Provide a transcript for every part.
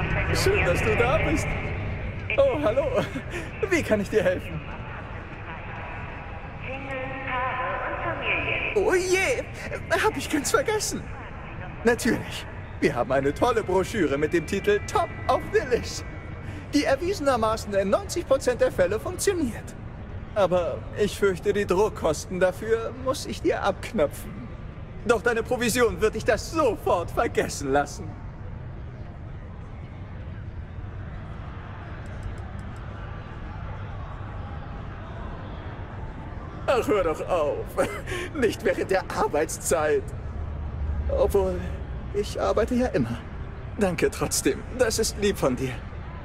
Schön, dass du da bist. Oh, hallo. Wie kann ich dir helfen? Oh je, hab ich ganz vergessen. Natürlich. Wir haben eine tolle Broschüre mit dem Titel Top of the List, die erwiesenermaßen in 90% der Fälle funktioniert. Aber ich fürchte, die Druckkosten dafür muss ich dir abknöpfen. Doch deine Provision wird dich das sofort vergessen lassen. Ach, hör doch auf. Nicht während der Arbeitszeit. Obwohl, ich arbeite ja immer. Danke trotzdem. Das ist lieb von dir.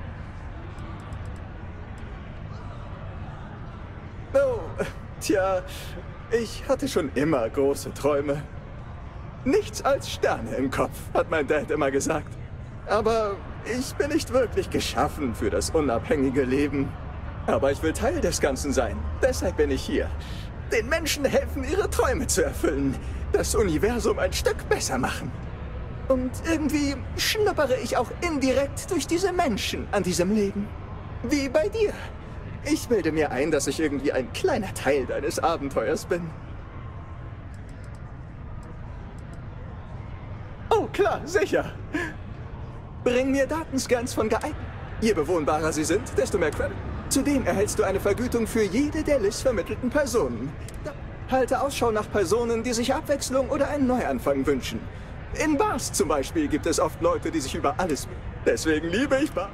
Oh, tja, ich hatte schon immer große Träume. Nichts als Sterne im Kopf, hat mein Dad immer gesagt. Aber ich bin nicht wirklich geschaffen für das unabhängige Leben. Aber ich will Teil des Ganzen sein. Deshalb bin ich hier. Den Menschen helfen, ihre Träume zu erfüllen. Das Universum ein Stück besser machen. Und irgendwie schnuppere ich auch indirekt durch diese Menschen an diesem Leben. Wie bei dir. Ich bilde mir ein, dass ich irgendwie ein kleiner Teil deines Abenteuers bin. Oh, klar, sicher. Bring mir Datenscans von geeignet. Je bewohnbarer sie sind, desto mehr Credit. Zudem erhältst du eine Vergütung für jede der Liz vermittelten Personen. Halte Ausschau nach Personen, die sich Abwechslung oder einen Neuanfang wünschen. In Bars zum Beispiel gibt es oft Leute, die sich über alles... Deswegen liebe ich Bar.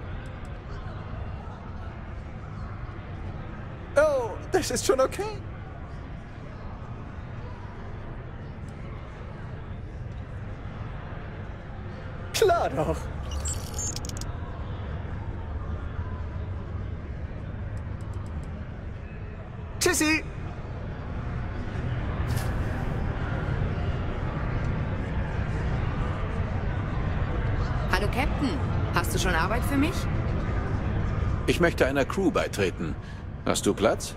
Oh, das ist schon okay. Klar doch. Tschüssi. Hallo, Captain. Hast du schon Arbeit für mich? Ich möchte einer Crew beitreten. Hast du Platz?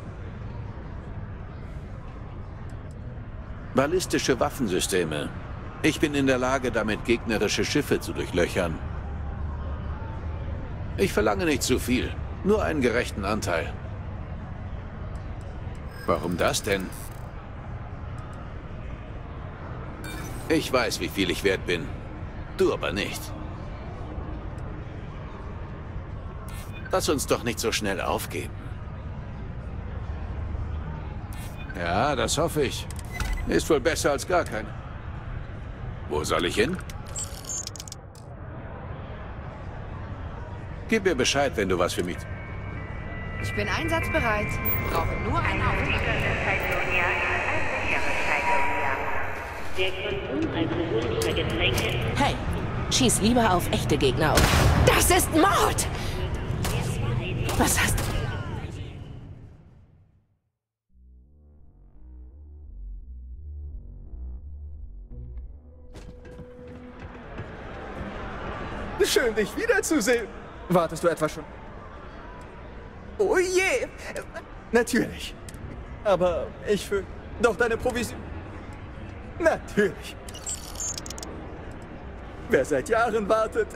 Ballistische Waffensysteme. Ich bin in der Lage, damit gegnerische Schiffe zu durchlöchern. Ich verlange nicht zu viel, nur einen gerechten Anteil. Warum das denn? Ich weiß, wie viel ich wert bin. Du aber nicht. Lass uns doch nicht so schnell aufgeben. Ja, das hoffe ich. Ist wohl besser als gar keine. Wo soll ich hin? Gib mir Bescheid, wenn du was für mich... Ich bin einsatzbereit. Brauche nur einen Auftrag. Der Konsum alkoholischer Getränke. Hey, schieß lieber auf echte Gegner auf. Das ist Mord! Was hast du? Schön, dich wiederzusehen. Wartest du etwa schon? Oh je. Natürlich. Aber ich für... Doch deine Provision... Natürlich. Wer seit Jahren wartet...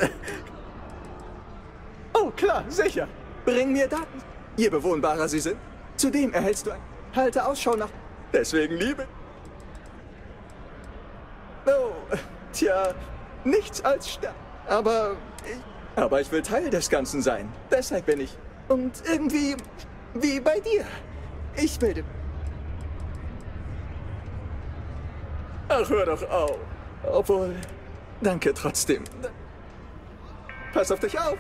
Oh, klar, sicher. Bring mir Daten. Je bewohnbarer sie sind. Zudem erhältst du ein... Halte Ausschau nach... Deswegen liebe... Oh, tja, nichts als Stern. Aber ich will Teil des Ganzen sein. Deshalb bin ich... Und irgendwie... Wie bei dir. Ich bilde... Ach, hör doch auf. Obwohl... Danke trotzdem. Pass auf dich auf.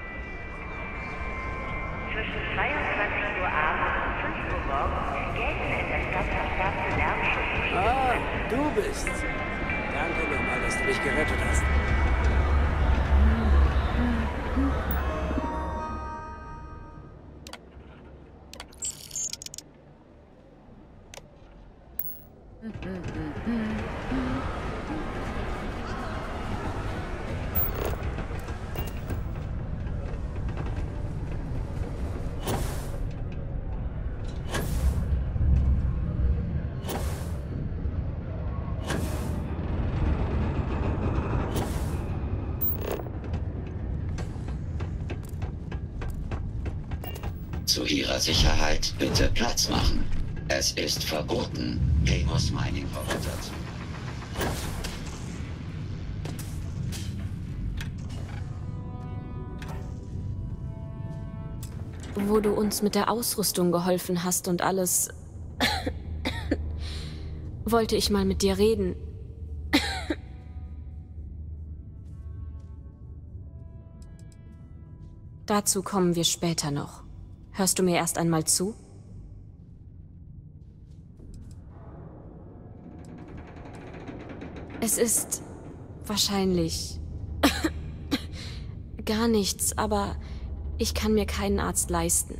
Zwischen 22 Uhr abends und 5 Uhr morgens gelten in der Stadt verstärkte Lärmschutzregeln. Ah, du bist. Danke nochmal, dass du mich gerettet hast. Zu Ihrer Sicherheit bitte Platz machen. Es ist verboten, Deimos Mining Roboter zu... Wo du uns mit der Ausrüstung geholfen hast und alles, wollte ich mal mit dir reden. Dazu kommen wir später noch. Hörst du mir erst einmal zu? Es ist wahrscheinlich gar nichts, aber ich kann mir keinen Arzt leisten.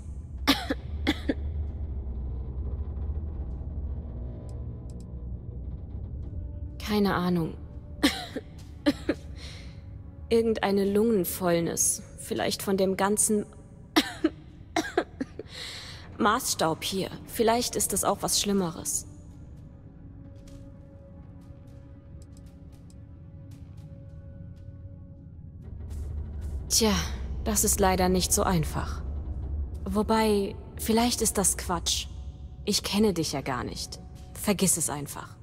Keine Ahnung. Irgendeine Lungenfäulnis. Vielleicht von dem ganzen Maßstaub hier. Vielleicht ist es auch was Schlimmeres. Tja, das ist leider nicht so einfach. Wobei, vielleicht ist das Quatsch. Ich kenne dich ja gar nicht. Vergiss es einfach.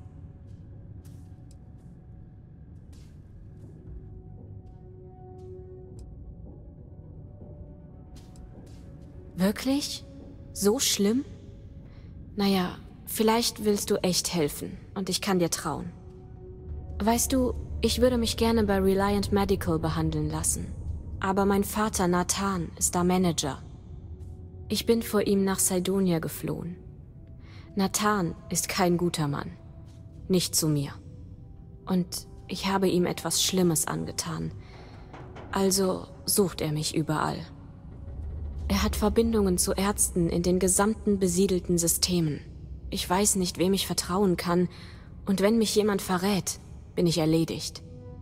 Wirklich? So schlimm? Naja, vielleicht willst du echt helfen und ich kann dir trauen. Weißt du, ich würde mich gerne bei Reliant Medical behandeln lassen. Aber mein Vater Nathan ist da Manager. Ich bin vor ihm nach Cydonia geflohen. Nathan ist kein guter Mann. Nicht zu mir. Und ich habe ihm etwas Schlimmes angetan. Also sucht er mich überall. Er hat Verbindungen zu Ärzten in den gesamten besiedelten Systemen. Ich weiß nicht, wem ich vertrauen kann. Und wenn mich jemand verrät, bin ich erledigt.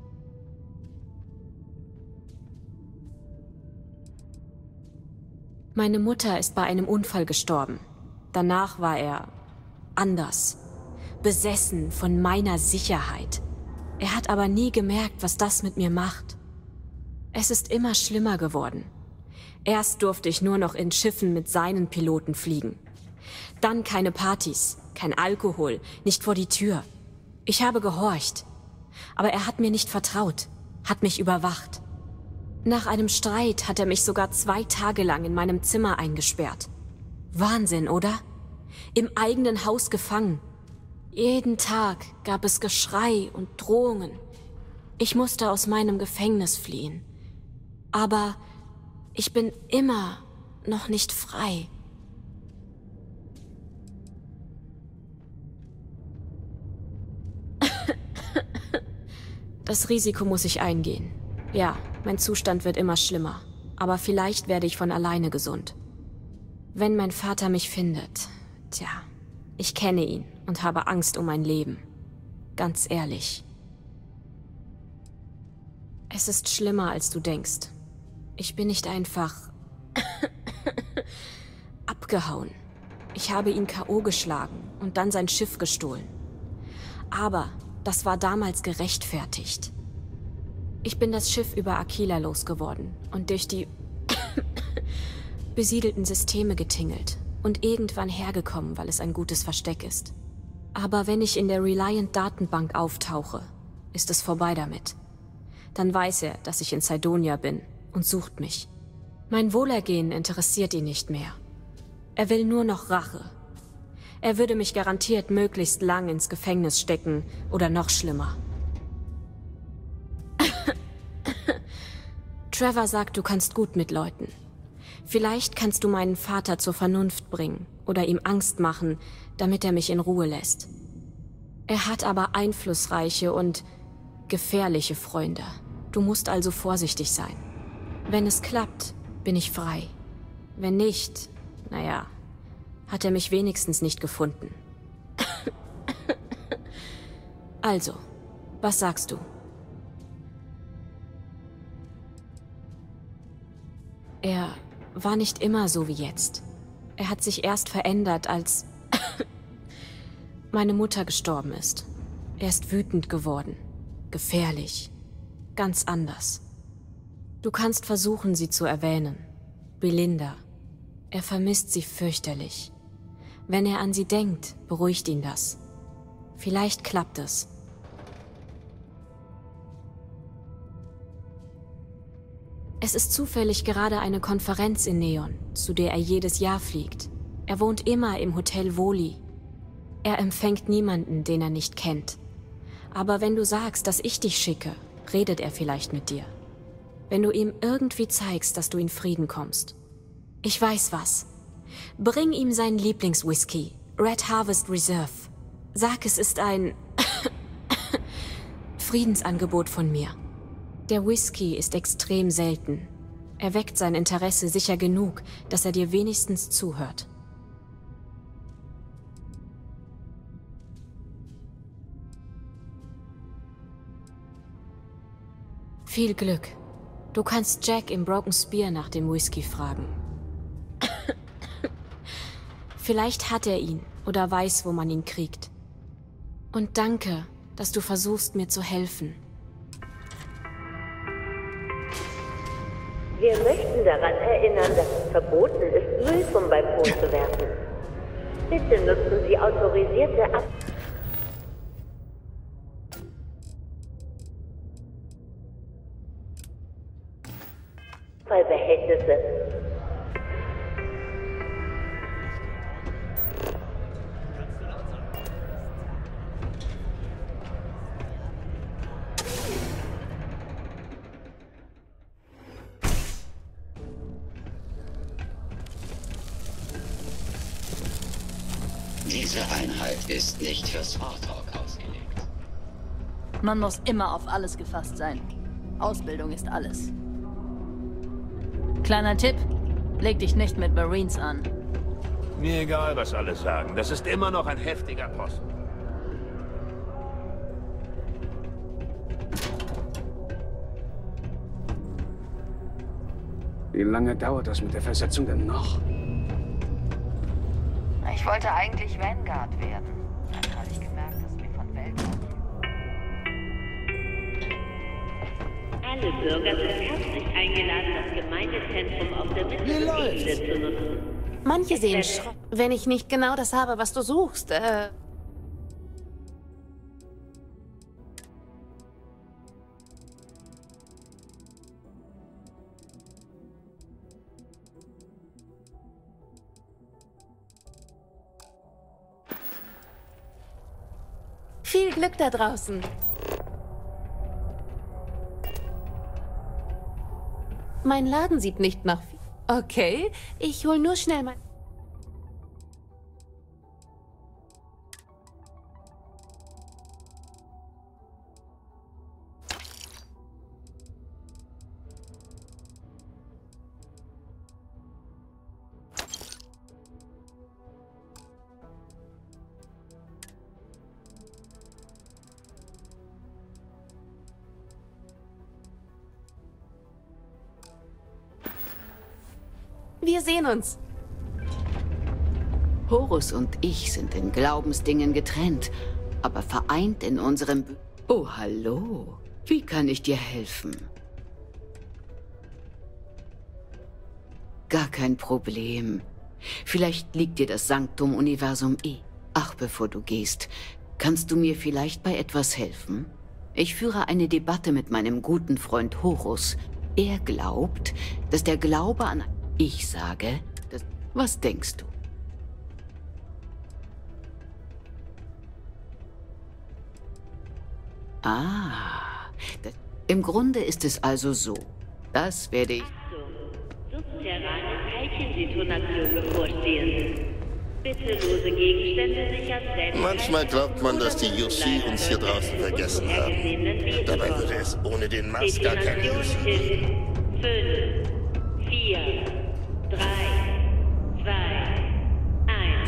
Meine Mutter ist bei einem Unfall gestorben. Danach war er anders. Besessen von meiner Sicherheit. Er hat aber nie gemerkt, was das mit mir macht. Es ist immer schlimmer geworden. Erst durfte ich nur noch in Schiffen mit seinen Piloten fliegen. Dann keine Partys, kein Alkohol, nicht vor die Tür. Ich habe gehorcht. Aber er hat mir nicht vertraut, hat mich überwacht. Nach einem Streit hat er mich sogar 2 Tage lang in meinem Zimmer eingesperrt. Wahnsinn, oder? Im eigenen Haus gefangen. Jeden Tag gab es Geschrei und Drohungen. Ich musste aus meinem Gefängnis fliehen. Aber ich bin immer noch nicht frei. Das Risiko muss ich eingehen. Ja, mein Zustand wird immer schlimmer. Aber vielleicht werde ich von alleine gesund. Wenn mein Vater mich findet, tja, ich kenne ihn und habe Angst um mein Leben. Ganz ehrlich. Es ist schlimmer, als du denkst. Ich bin nicht einfach abgehauen. Ich habe ihn K.O. geschlagen und dann sein Schiff gestohlen. Aber das war damals gerechtfertigt. Ich bin das Schiff über Aquila losgeworden und durch die besiedelten Systeme getingelt und irgendwann hergekommen, weil es ein gutes Versteck ist. Aber wenn ich in der Reliant-Datenbank auftauche, ist es vorbei damit. Dann weiß er, dass ich in Cydonia bin und sucht mich. Mein Wohlergehen interessiert ihn nicht mehr. Er will nur noch Rache. Er würde mich garantiert möglichst lang ins Gefängnis stecken oder noch schlimmer. Trevor sagt, du kannst gut mit Leuten. Vielleicht kannst du meinen Vater zur Vernunft bringen oder ihm Angst machen, damit er mich in Ruhe lässt. Er hat aber einflussreiche und gefährliche Freunde. Du musst also vorsichtig sein. Wenn es klappt, bin ich frei. Wenn nicht, naja, hat er mich wenigstens nicht gefunden. Also, was sagst du? Er war nicht immer so wie jetzt. Er hat sich erst verändert, als meine Mutter gestorben ist. Er ist wütend geworden. Gefährlich. Ganz anders. Du kannst versuchen, sie zu erwähnen. Belinda. Er vermisst sie fürchterlich. Wenn er an sie denkt, beruhigt ihn das. Vielleicht klappt es. Es ist zufällig gerade eine Konferenz in Neon, zu der er jedes Jahr fliegt. Er wohnt immer im Hotel Woli. Er empfängt niemanden, den er nicht kennt. Aber wenn du sagst, dass ich dich schicke, redet er vielleicht mit dir. Wenn du ihm irgendwie zeigst, dass du in Frieden kommst. Ich weiß was. Bring ihm seinen Lieblingswhisky, Red Harvest Reserve. Sag, es ist ein Friedensangebot von mir. Der Whisky ist extrem selten. Er weckt sein Interesse sicher genug, dass er dir wenigstens zuhört. Viel Glück. Du kannst Jack im Broken Spear nach dem Whisky fragen. Vielleicht hat er ihn oder weiß, wo man ihn kriegt. Und danke, dass du versuchst, mir zu helfen. Wir möchten daran erinnern, dass es verboten ist, Müll vom Balkon zu werfen. Bitte nutzen Sie autorisierte Abfallbehältnisse. Diese Einheit ist nicht für Smalltalk ausgelegt. Man muss immer auf alles gefasst sein. Ausbildung ist alles. Kleiner Tipp, leg dich nicht mit Marines an. Mir egal, was alle sagen. Das ist immer noch ein heftiger Posten. Wie lange dauert das mit der Versetzung denn noch? Ich wollte eigentlich Vanguard werden. Dann habe ich gemerkt, dass mir von Welt Alle Bürger sind herzlich eingeladen, das Gemeindezentrum auf der Mittelebene zu nutzen. Manche sehen Schrott, wenn ich nicht genau das habe, was du suchst. Viel Glück da draußen. Mein Laden sieht nicht nach viel. Okay, ich hol nur schnell mein... Wir sehen uns. Horus und ich sind in Glaubensdingen getrennt, aber vereint in unserem... Oh, hallo. Wie kann ich dir helfen? Gar kein Problem. Vielleicht liegt dir das Sanctum Universum eh. Ach, bevor du gehst, kannst du mir vielleicht bei etwas helfen? Ich führe eine Debatte mit meinem guten Freund Horus. Er glaubt, dass der Glaube an... Ich sage, dass... Was denkst du? Im Grunde ist es also so. Das werde ich... Subterrane Teilchendetonation bevorstehen. Bitterlose Gegenstände sichern selbst... Manchmal glaubt man, dass die UC uns hier draußen vergessen haben. Dabei würde es ohne den Mars gar keine UC geben. 5, 4, 3, 2, 1.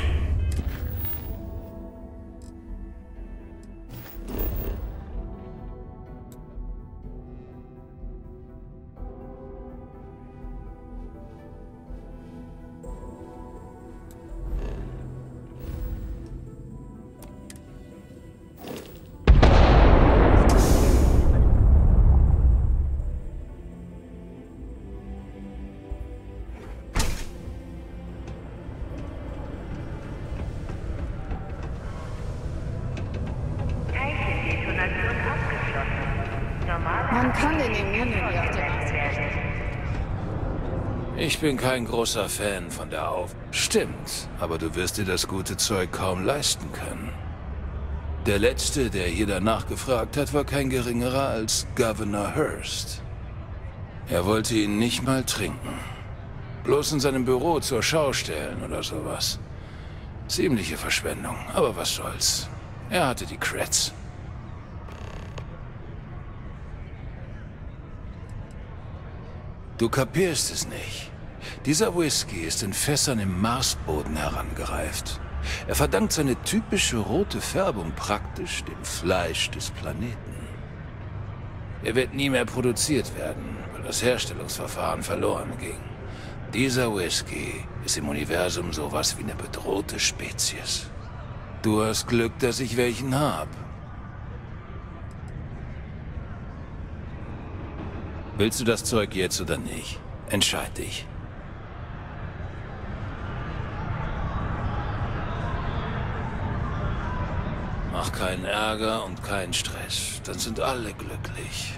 Man kann den Immobilien auf der Nase rechnen. Ich bin kein großer Fan von der Stimmt, aber du wirst dir das gute Zeug kaum leisten können. Der Letzte, der hier danach gefragt hat, war kein geringerer als Governor Hurst. Er wollte ihn nicht mal trinken. Bloß in seinem Büro zur Schau stellen oder sowas. Ziemliche Verschwendung, aber was soll's. Er hatte die Creds. Du kapierst es nicht. Dieser Whisky ist in Fässern im Marsboden herangereift. Er verdankt seine typische rote Färbung praktisch dem Fleisch des Planeten. Er wird nie mehr produziert werden, weil das Herstellungsverfahren verloren ging. Dieser Whisky ist im Universum sowas wie eine bedrohte Spezies. Du hast Glück, dass ich welchen hab. Willst du das Zeug jetzt oder nicht? Entscheid dich. Mach keinen Ärger und keinen Stress. Dann sind alle glücklich.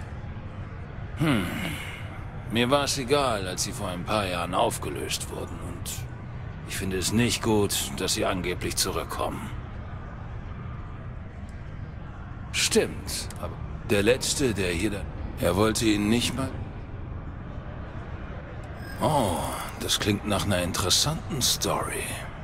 Mir war es egal, als sie vor ein paar Jahren aufgelöst wurden. Und ich finde es nicht gut, dass sie angeblich zurückkommen. Stimmt, aber der Letzte, der hier... Er wollte ihn nicht mal... Oh, das klingt nach einer interessanten Story.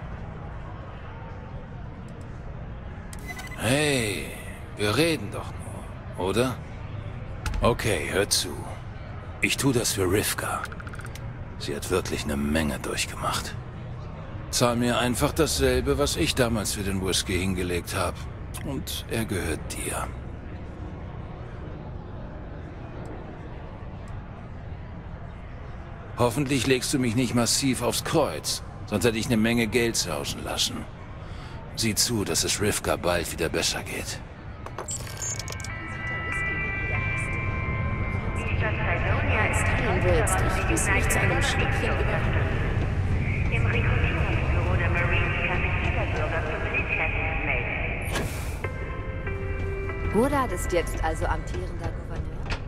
Hey, wir reden doch nur, oder? Okay, hör zu. Ich tue das für Rivka. Sie hat wirklich eine Menge durchgemacht. Zahl mir einfach dasselbe, was ich damals für den Whisky hingelegt habe. Und er gehört dir. Hoffentlich legst du mich nicht massiv aufs Kreuz, sonst hätte ich eine Menge Geld sausen lassen. Sieh zu, dass es Rivka bald wieder besser geht. Teilen willst, ich muss mich zu einem Schlückchen über... Im Rekrutierungsbüro der Marines kann sich jeder Bürger zum Militärdienst melden. Gurad ist jetzt also amtierender Gouverneur?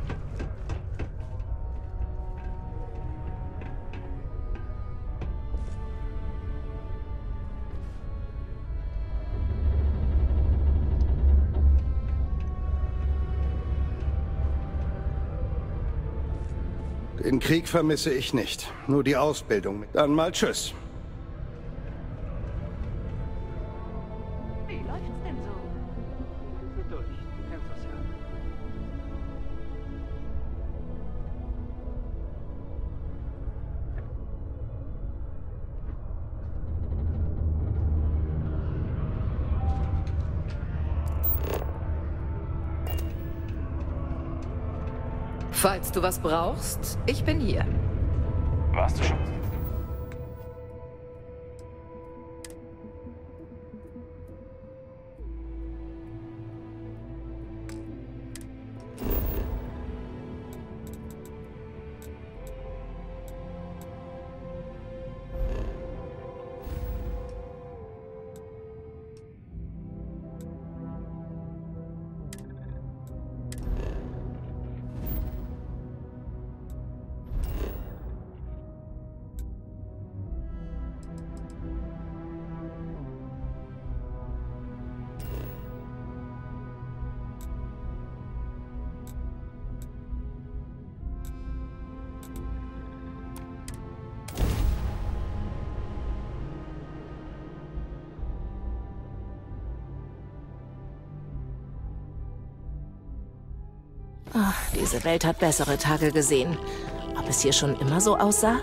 Den Krieg vermisse ich nicht. Nur die Ausbildung. Dann mal tschüss. Wie läuft's denn so? Durch, du kennst das ja. Falls du was brauchst, ich bin hier. Warst du schon? Ach, diese Welt hat bessere Tage gesehen. Ob es hier schon immer so aussah?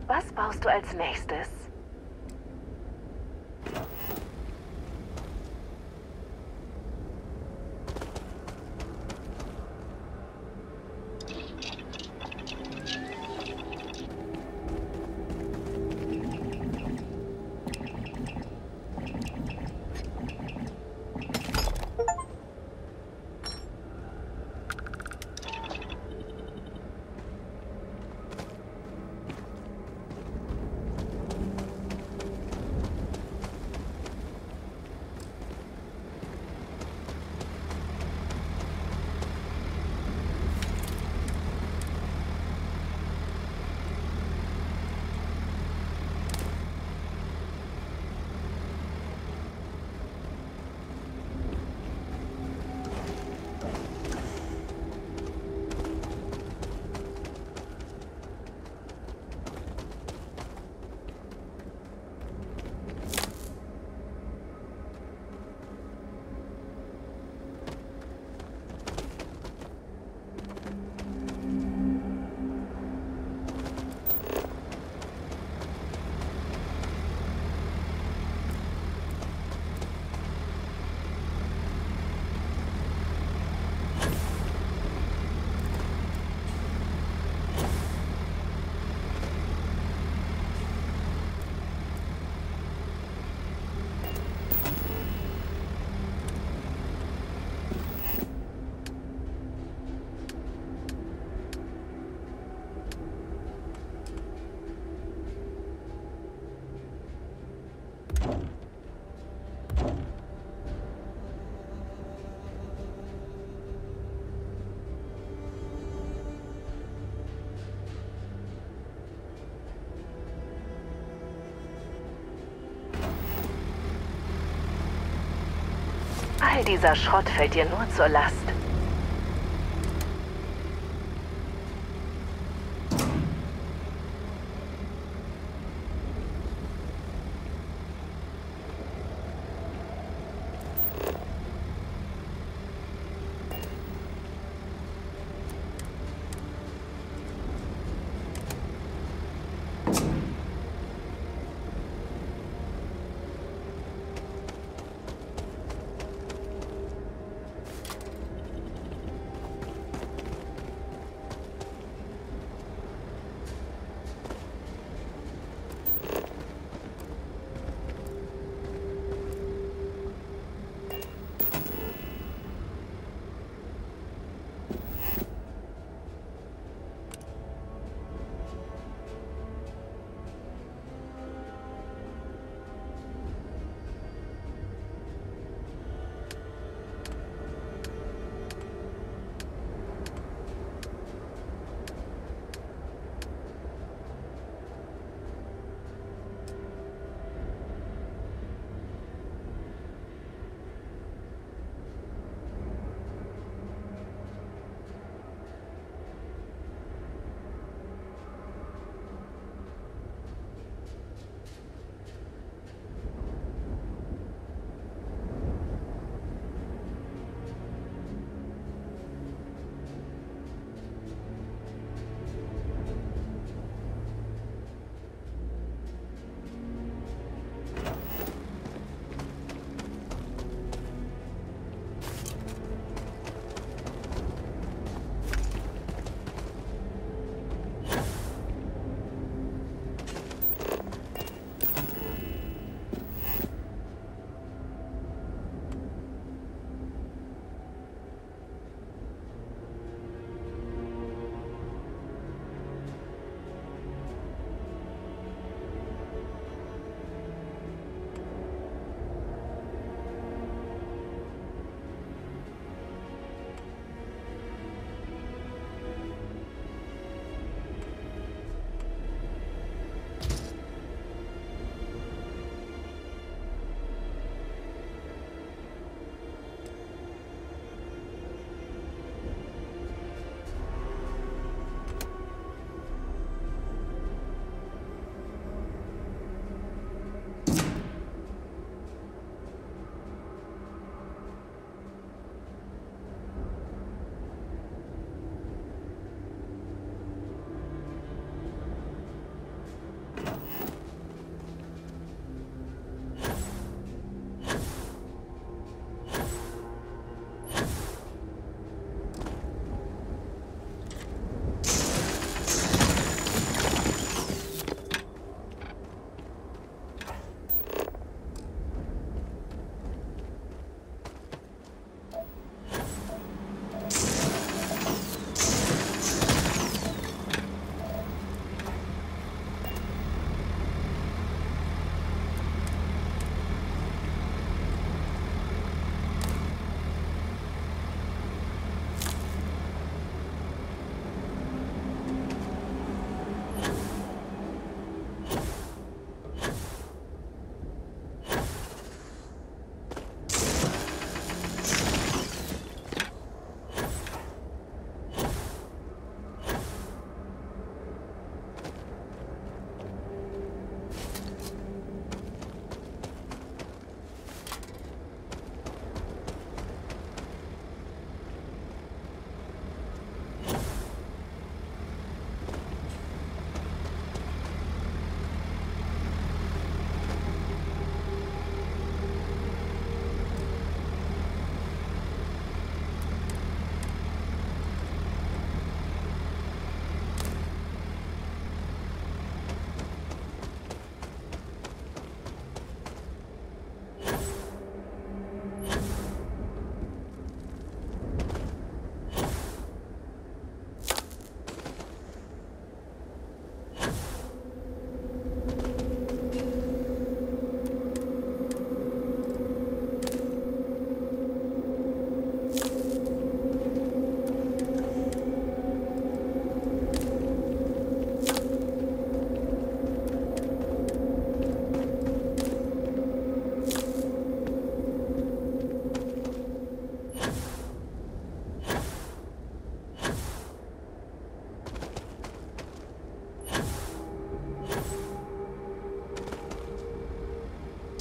Was baust du als nächstes? All dieser Schrott fällt dir nur zur Last.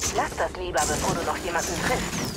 Lass das lieber, bevor du noch jemanden triffst.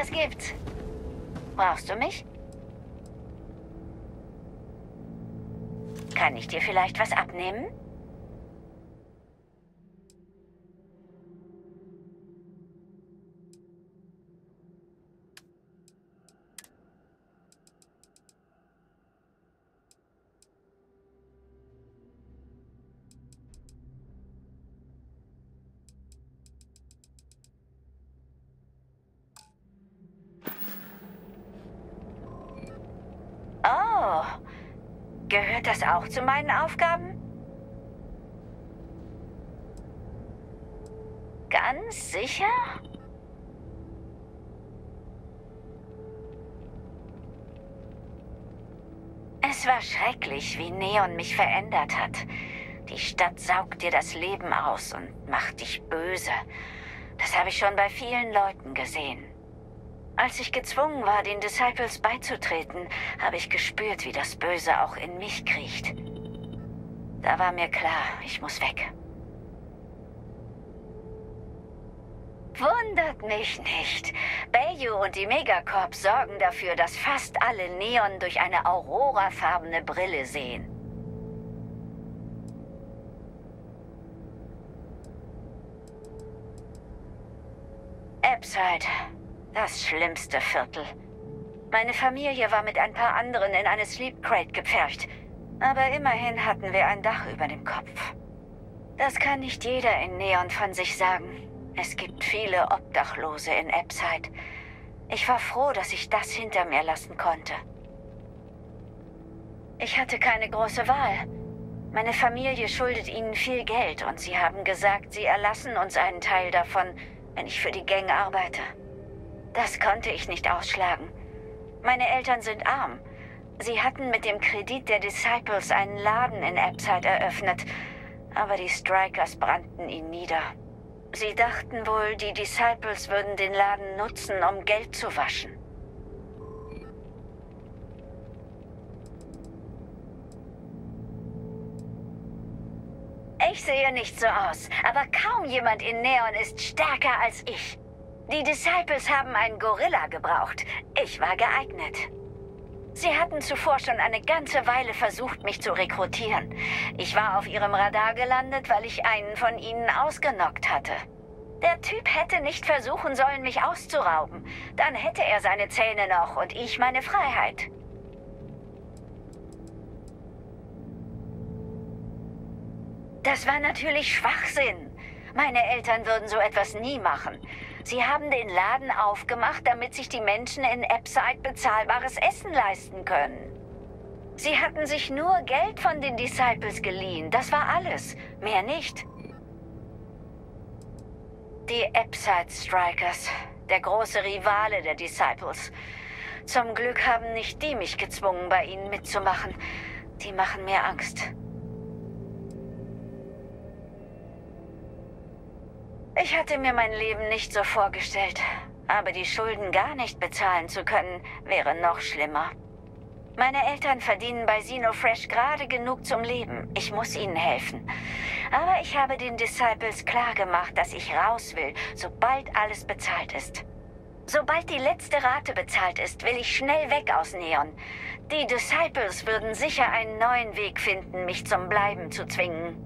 Was gibt's? Brauchst du mich? Kann ich dir vielleicht was abnehmen? Oh, gehört das auch zu meinen Aufgaben? Ganz sicher? Es war schrecklich, wie Neon mich verändert hat. Die Stadt saugt dir das Leben aus und macht dich böse. Das habe ich schon bei vielen Leuten gesehen. Als ich gezwungen war, den Disciples beizutreten, habe ich gespürt, wie das Böse auch in mich kriecht. Da war mir klar, ich muss weg. Wundert mich nicht. Bayou und die Megacorp sorgen dafür, dass fast alle Neon durch eine aurorafarbene Brille sehen. Epside. Das schlimmste Viertel. Meine Familie war mit ein paar anderen in eine Sleep Crate gepfercht. Aber immerhin hatten wir ein Dach über dem Kopf. Das kann nicht jeder in Neon von sich sagen. Es gibt viele Obdachlose in Epside. Ich war froh, dass ich das hinter mir lassen konnte. Ich hatte keine große Wahl. Meine Familie schuldet ihnen viel Geld und sie haben gesagt, sie erlassen uns einen Teil davon, wenn ich für die Gang arbeite. Das konnte ich nicht ausschlagen. Meine Eltern sind arm. Sie hatten mit dem Kredit der Disciples einen Laden in Epside eröffnet, aber die Strikers brannten ihn nieder. Sie dachten wohl, die Disciples würden den Laden nutzen, um Geld zu waschen. Ich sehe nicht so aus, aber kaum jemand in Neon ist stärker als ich. Die Disciples haben einen Gorilla gebraucht. Ich war geeignet. Sie hatten zuvor schon eine ganze Weile versucht, mich zu rekrutieren. Ich war auf ihrem Radar gelandet, weil ich einen von ihnen ausgenockt hatte. Der Typ hätte nicht versuchen sollen, mich auszurauben. Dann hätte er seine Zähne noch und ich meine Freiheit. Das war natürlich Schwachsinn. Meine Eltern würden so etwas nie machen. Sie haben den Laden aufgemacht, damit sich die Menschen in Epside bezahlbares Essen leisten können. Sie hatten sich nur Geld von den Disciples geliehen. Das war alles. Mehr nicht. Die Epside Strikers. Der große Rivale der Disciples. Zum Glück haben nicht die mich gezwungen, bei ihnen mitzumachen. Die machen mir Angst. Ich hatte mir mein Leben nicht so vorgestellt, aber die Schulden gar nicht bezahlen zu können, wäre noch schlimmer. Meine Eltern verdienen bei Xenofresh gerade genug zum Leben. Ich muss ihnen helfen. Aber ich habe den Disciples klargemacht, dass ich raus will, sobald alles bezahlt ist. Sobald die letzte Rate bezahlt ist, will ich schnell weg aus Neon. Die Disciples würden sicher einen neuen Weg finden, mich zum Bleiben zu zwingen.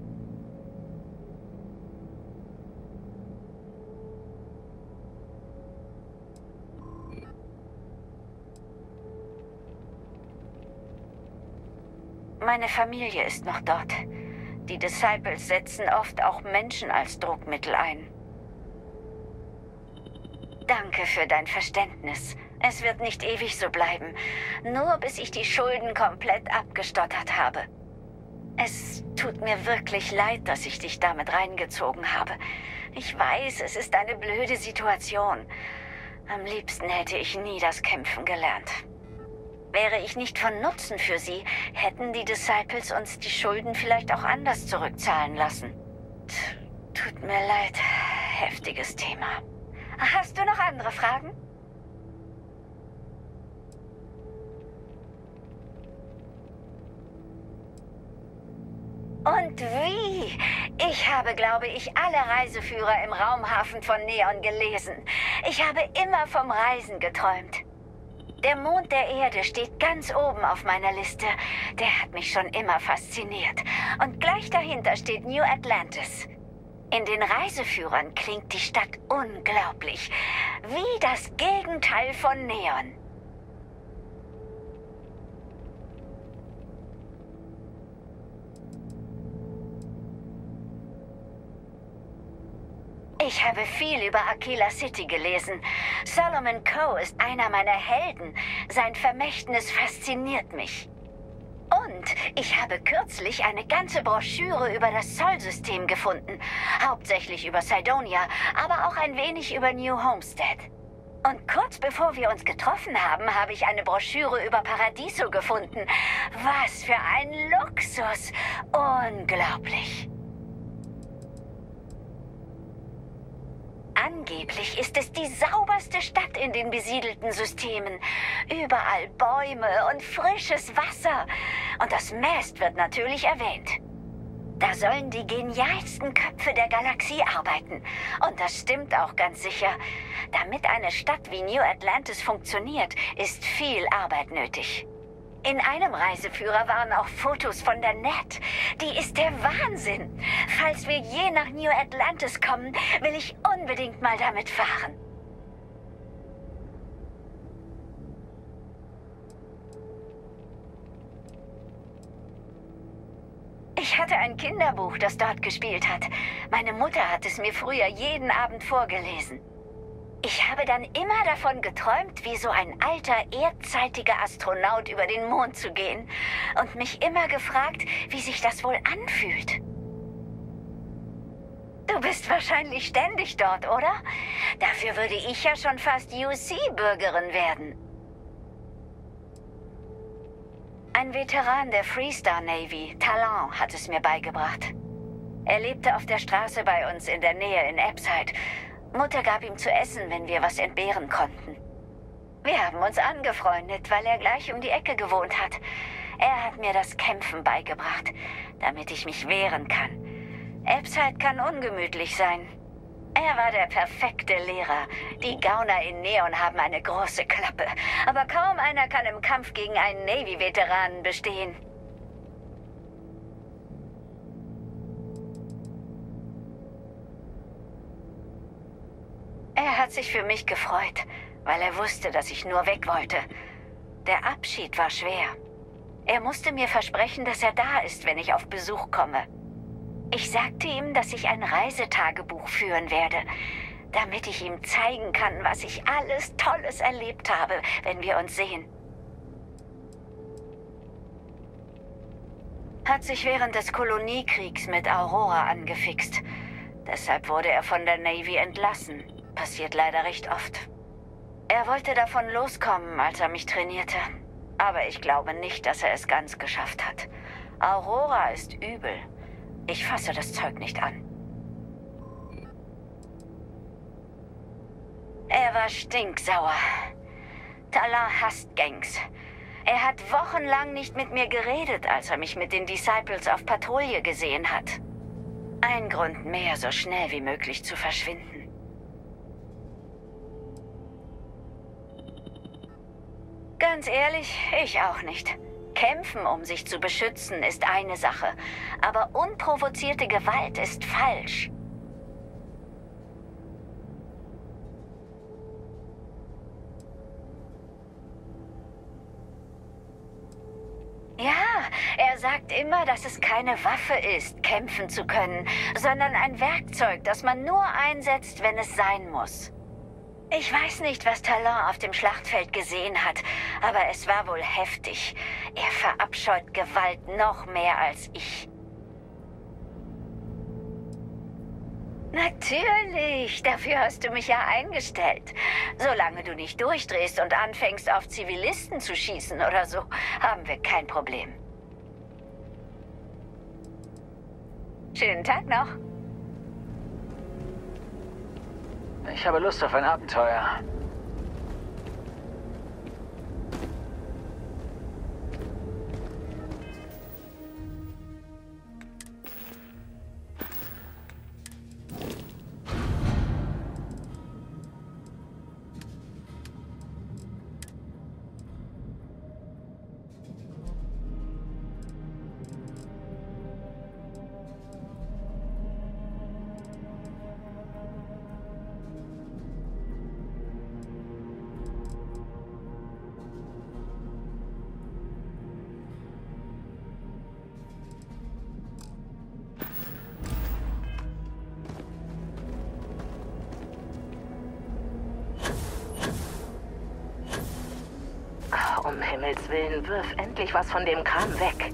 Meine Familie ist noch dort. Die Disciples setzen oft auch Menschen als Druckmittel ein. Danke für dein Verständnis. Es wird nicht ewig so bleiben. Nur bis ich die Schulden komplett abgestottert habe. Es tut mir wirklich leid, dass ich dich damit reingezogen habe. Ich weiß, es ist eine blöde Situation. Am liebsten hätte ich nie das Kämpfen gelernt. Wäre ich nicht von Nutzen für sie, hätten die Disciples uns die Schulden vielleicht auch anders zurückzahlen lassen. Tut mir leid, heftiges Thema. Hast du noch andere Fragen? Und wie? Ich habe, glaube ich, alle Reiseführer im Raumhafen von Neon gelesen. Ich habe immer vom Reisen geträumt. Der Mond der Erde steht ganz oben auf meiner Liste. Der hat mich schon immer fasziniert. Und gleich dahinter steht New Atlantis. In den Reiseführern klingt die Stadt unglaublich. Wie das Gegenteil von Neon. Ich habe viel über Aquila City gelesen. Solomon Coe ist einer meiner Helden. Sein Vermächtnis fasziniert mich. Und ich habe kürzlich eine ganze Broschüre über das Sol-System gefunden. Hauptsächlich über Cydonia, aber auch ein wenig über New Homestead. Und kurz bevor wir uns getroffen haben, habe ich eine Broschüre über Paradiso gefunden. Was für ein Luxus! Unglaublich! Angeblich ist es die sauberste Stadt in den besiedelten Systemen. Überall Bäume und frisches Wasser. Und das Mast wird natürlich erwähnt. Da sollen die genialsten Köpfe der Galaxie arbeiten. Und das stimmt auch ganz sicher. Damit eine Stadt wie New Atlantis funktioniert, ist viel Arbeit nötig. In einem Reiseführer waren auch Fotos von der Net. Die ist der Wahnsinn. Falls wir je nach New Atlantis kommen, will ich unbedingt mal damit fahren. Ich hatte ein Kinderbuch, das dort gespielt hat. Meine Mutter hat es mir früher jeden Abend vorgelesen. Ich habe dann immer davon geträumt, wie so ein alter, erdzeitiger Astronaut über den Mond zu gehen. Und mich immer gefragt, wie sich das wohl anfühlt. Du bist wahrscheinlich ständig dort, oder? Dafür würde ich ja schon fast UC-Bürgerin werden. Ein Veteran der Freestar Navy, Talon, hat es mir beigebracht. Er lebte auf der Straße bei uns in der Nähe in Epside. Mutter gab ihm zu essen, wenn wir was entbehren konnten. Wir haben uns angefreundet, weil er gleich um die Ecke gewohnt hat. Er hat mir das Kämpfen beigebracht, damit ich mich wehren kann. Epside kann ungemütlich sein. Er war der perfekte Lehrer. Die Gauner in Neon haben eine große Klappe. Aber kaum einer kann im Kampf gegen einen Navy-Veteranen bestehen. Er hat sich für mich gefreut, weil er wusste, dass ich nur weg wollte. Der Abschied war schwer. Er musste mir versprechen, dass er da ist, wenn ich auf Besuch komme. Ich sagte ihm, dass ich ein Reisetagebuch führen werde, damit ich ihm zeigen kann, was ich alles Tolles erlebt habe, wenn wir uns sehen. Hat sich während des Koloniekriegs mit Aurora angefixt. Deshalb wurde er von der Navy entlassen. Passiert leider recht oft. Er wollte davon loskommen, als er mich trainierte. Aber ich glaube nicht, dass er es ganz geschafft hat. Aurora ist übel. Ich fasse das Zeug nicht an. Er war stinksauer. Talon hasst Gangs. Er hat wochenlang nicht mit mir geredet, als er mich mit den Disciples auf Patrouille gesehen hat. Ein Grund mehr, so schnell wie möglich zu verschwinden. Ganz ehrlich, ich auch nicht. Kämpfen, um sich zu beschützen, ist eine Sache. Aber unprovozierte Gewalt ist falsch. Ja, er sagt immer, dass es keine Waffe ist, kämpfen zu können, sondern ein Werkzeug, das man nur einsetzt, wenn es sein muss. Ich weiß nicht, was Talon auf dem Schlachtfeld gesehen hat, aber es war wohl heftig. Er verabscheut Gewalt noch mehr als ich. Natürlich, dafür hast du mich ja eingestellt. Solange du nicht durchdrehst und anfängst, auf Zivilisten zu schießen oder so, haben wir kein Problem. Schönen Tag noch. Ich habe Lust auf ein Abenteuer. Um Himmels Willen, wirf endlich was von dem Kram weg.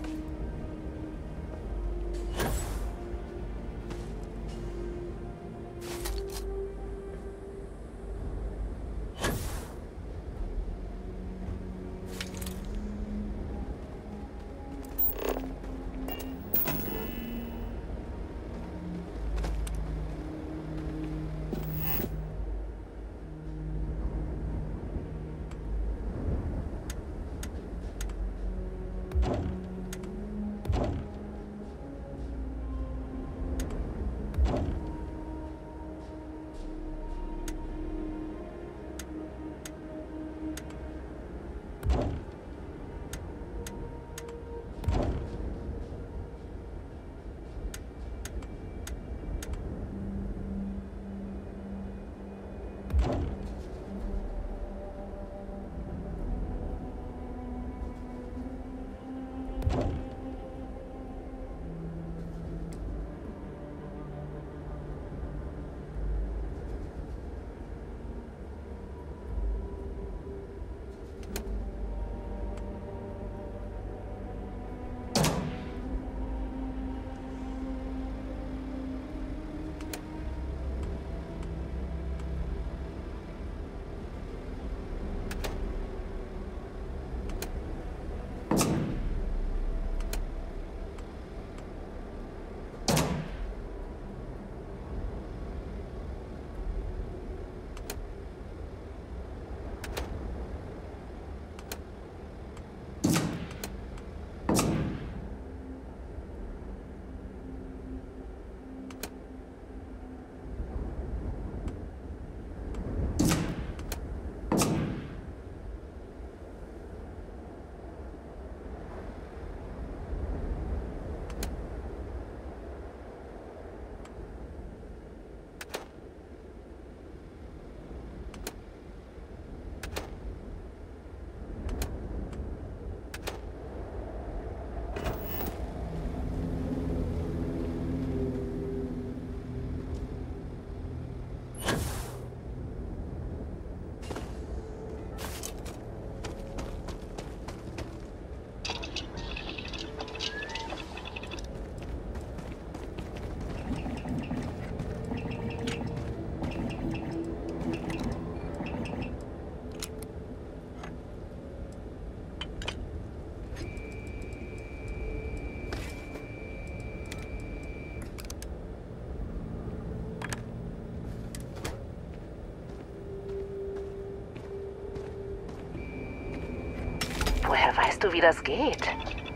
Woher weißt du, wie das geht?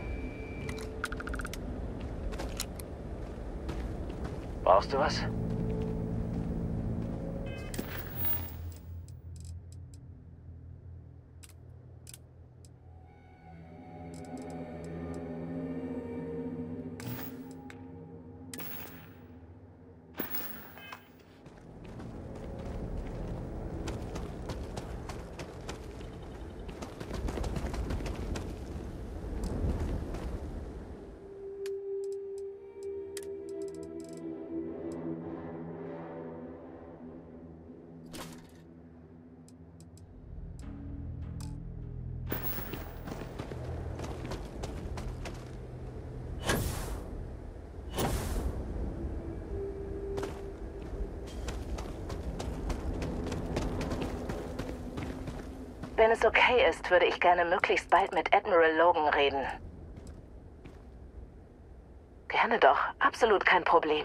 Brauchst du was? Wenn es okay ist, würde ich gerne möglichst bald mit Admiral Logan reden. Gerne doch, absolut kein Problem.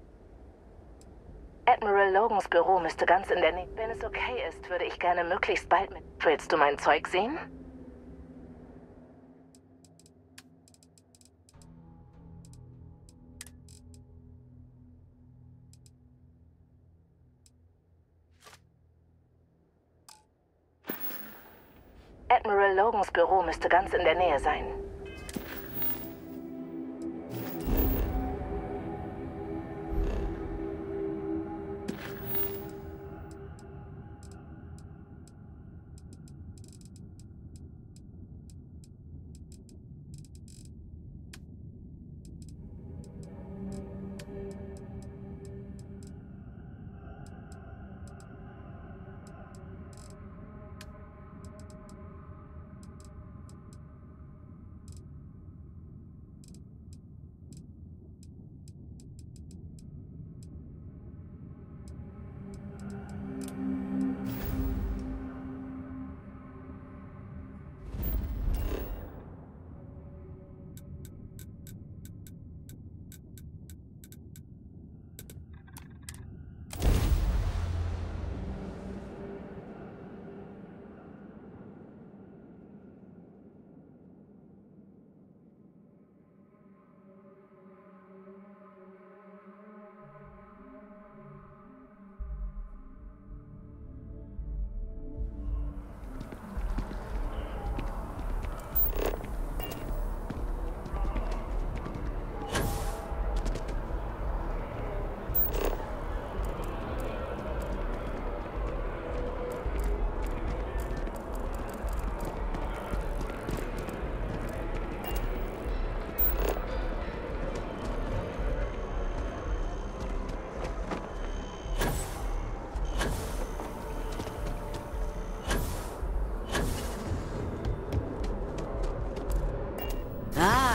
Admiral Logans Büro müsste ganz in der Nähe. Wenn es okay ist, würde ich gerne möglichst bald mit... Willst du mein Zeug sehen? Admiral Logans Büro müsste ganz in der Nähe sein.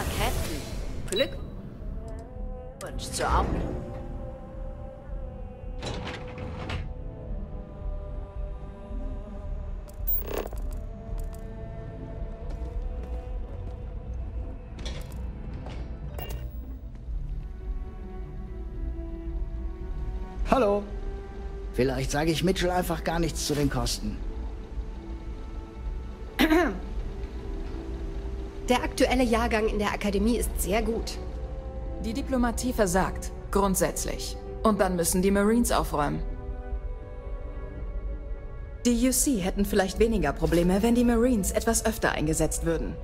Captain. Glückwunsch zur Aufnahme. Hallo. Vielleicht sage ich Mitchell einfach gar nichts zu den Kosten. Der aktuelle Jahrgang in der Akademie ist sehr gut. Die Diplomatie versagt. Grundsätzlich. Und dann müssen die Marines aufräumen. Die UC hätten vielleicht weniger Probleme, wenn die Marines etwas öfter eingesetzt würden.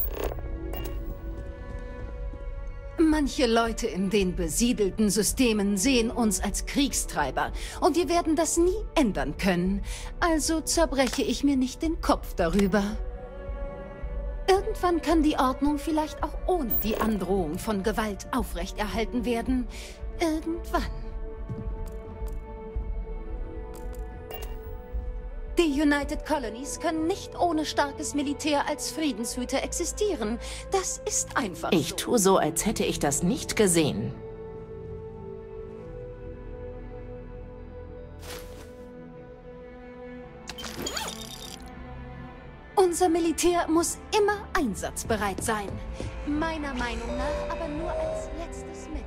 Manche Leute in den besiedelten Systemen sehen uns als Kriegstreiber und wir werden das nie ändern können. Also zerbreche ich mir nicht den Kopf darüber. Irgendwann kann die Ordnung vielleicht auch ohne die Androhung von Gewalt aufrechterhalten werden. Irgendwann. Die United Colonies können nicht ohne starkes Militär als Friedenshüter existieren. Das ist einfach Ich tue so, als hätte ich das nicht gesehen. Unser Militär muss immer einsatzbereit sein. Meiner Meinung nach aber nur als letztes Mittel.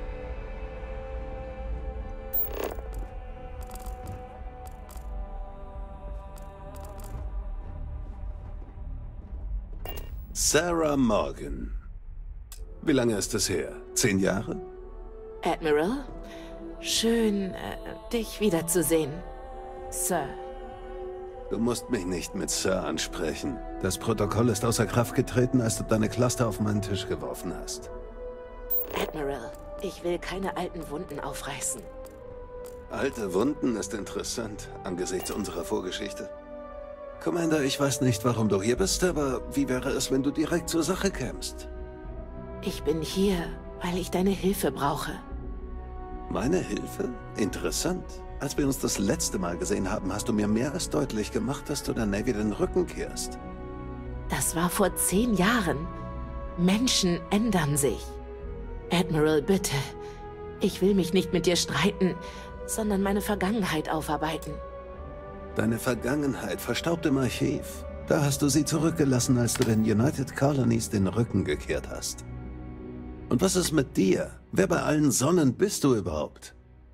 Sarah Morgan. Wie lange ist es her? 10 Jahre? Admiral, schön, dich wiederzusehen, Sir. Du musst mich nicht mit Sir ansprechen. Das Protokoll ist außer Kraft getreten, als du deine Cluster auf meinen Tisch geworfen hast. Admiral, ich will keine alten Wunden aufreißen. Alte Wunden ist interessant, angesichts unserer Vorgeschichte. Commander, ich weiß nicht, warum du hier bist, aber wie wäre es, wenn du direkt zur Sache kämst? Ich bin hier, weil ich deine Hilfe brauche. Meine Hilfe? Interessant. Als wir uns das letzte Mal gesehen haben, hast du mir mehr als deutlich gemacht, dass du der Navy den Rücken kehrst. Das war vor 10 Jahren. Menschen ändern sich. Admiral, bitte. Ich will mich nicht mit dir streiten, sondern meine Vergangenheit aufarbeiten. Deine Vergangenheit verstaubt im Archiv. Da hast du sie zurückgelassen, als du den United Colonies den Rücken gekehrt hast. Und was ist mit dir? Wer bei allen Sonnen bist du überhaupt?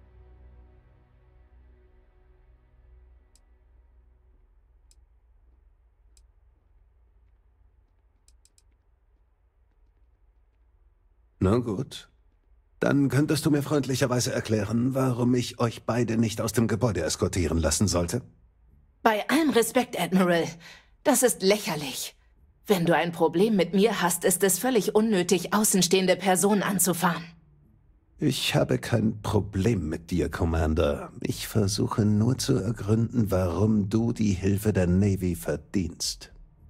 Na gut. Dann könntest du mir freundlicherweise erklären, warum ich euch beide nicht aus dem Gebäude eskortieren lassen sollte? Bei allem Respekt, Admiral, das ist lächerlich. Wenn du ein Problem mit mir hast, ist es völlig unnötig, außenstehende Personen anzufahren. Ich habe kein Problem mit dir, Commander. Ich versuche nur zu ergründen, warum du die Hilfe der Navy verdienst.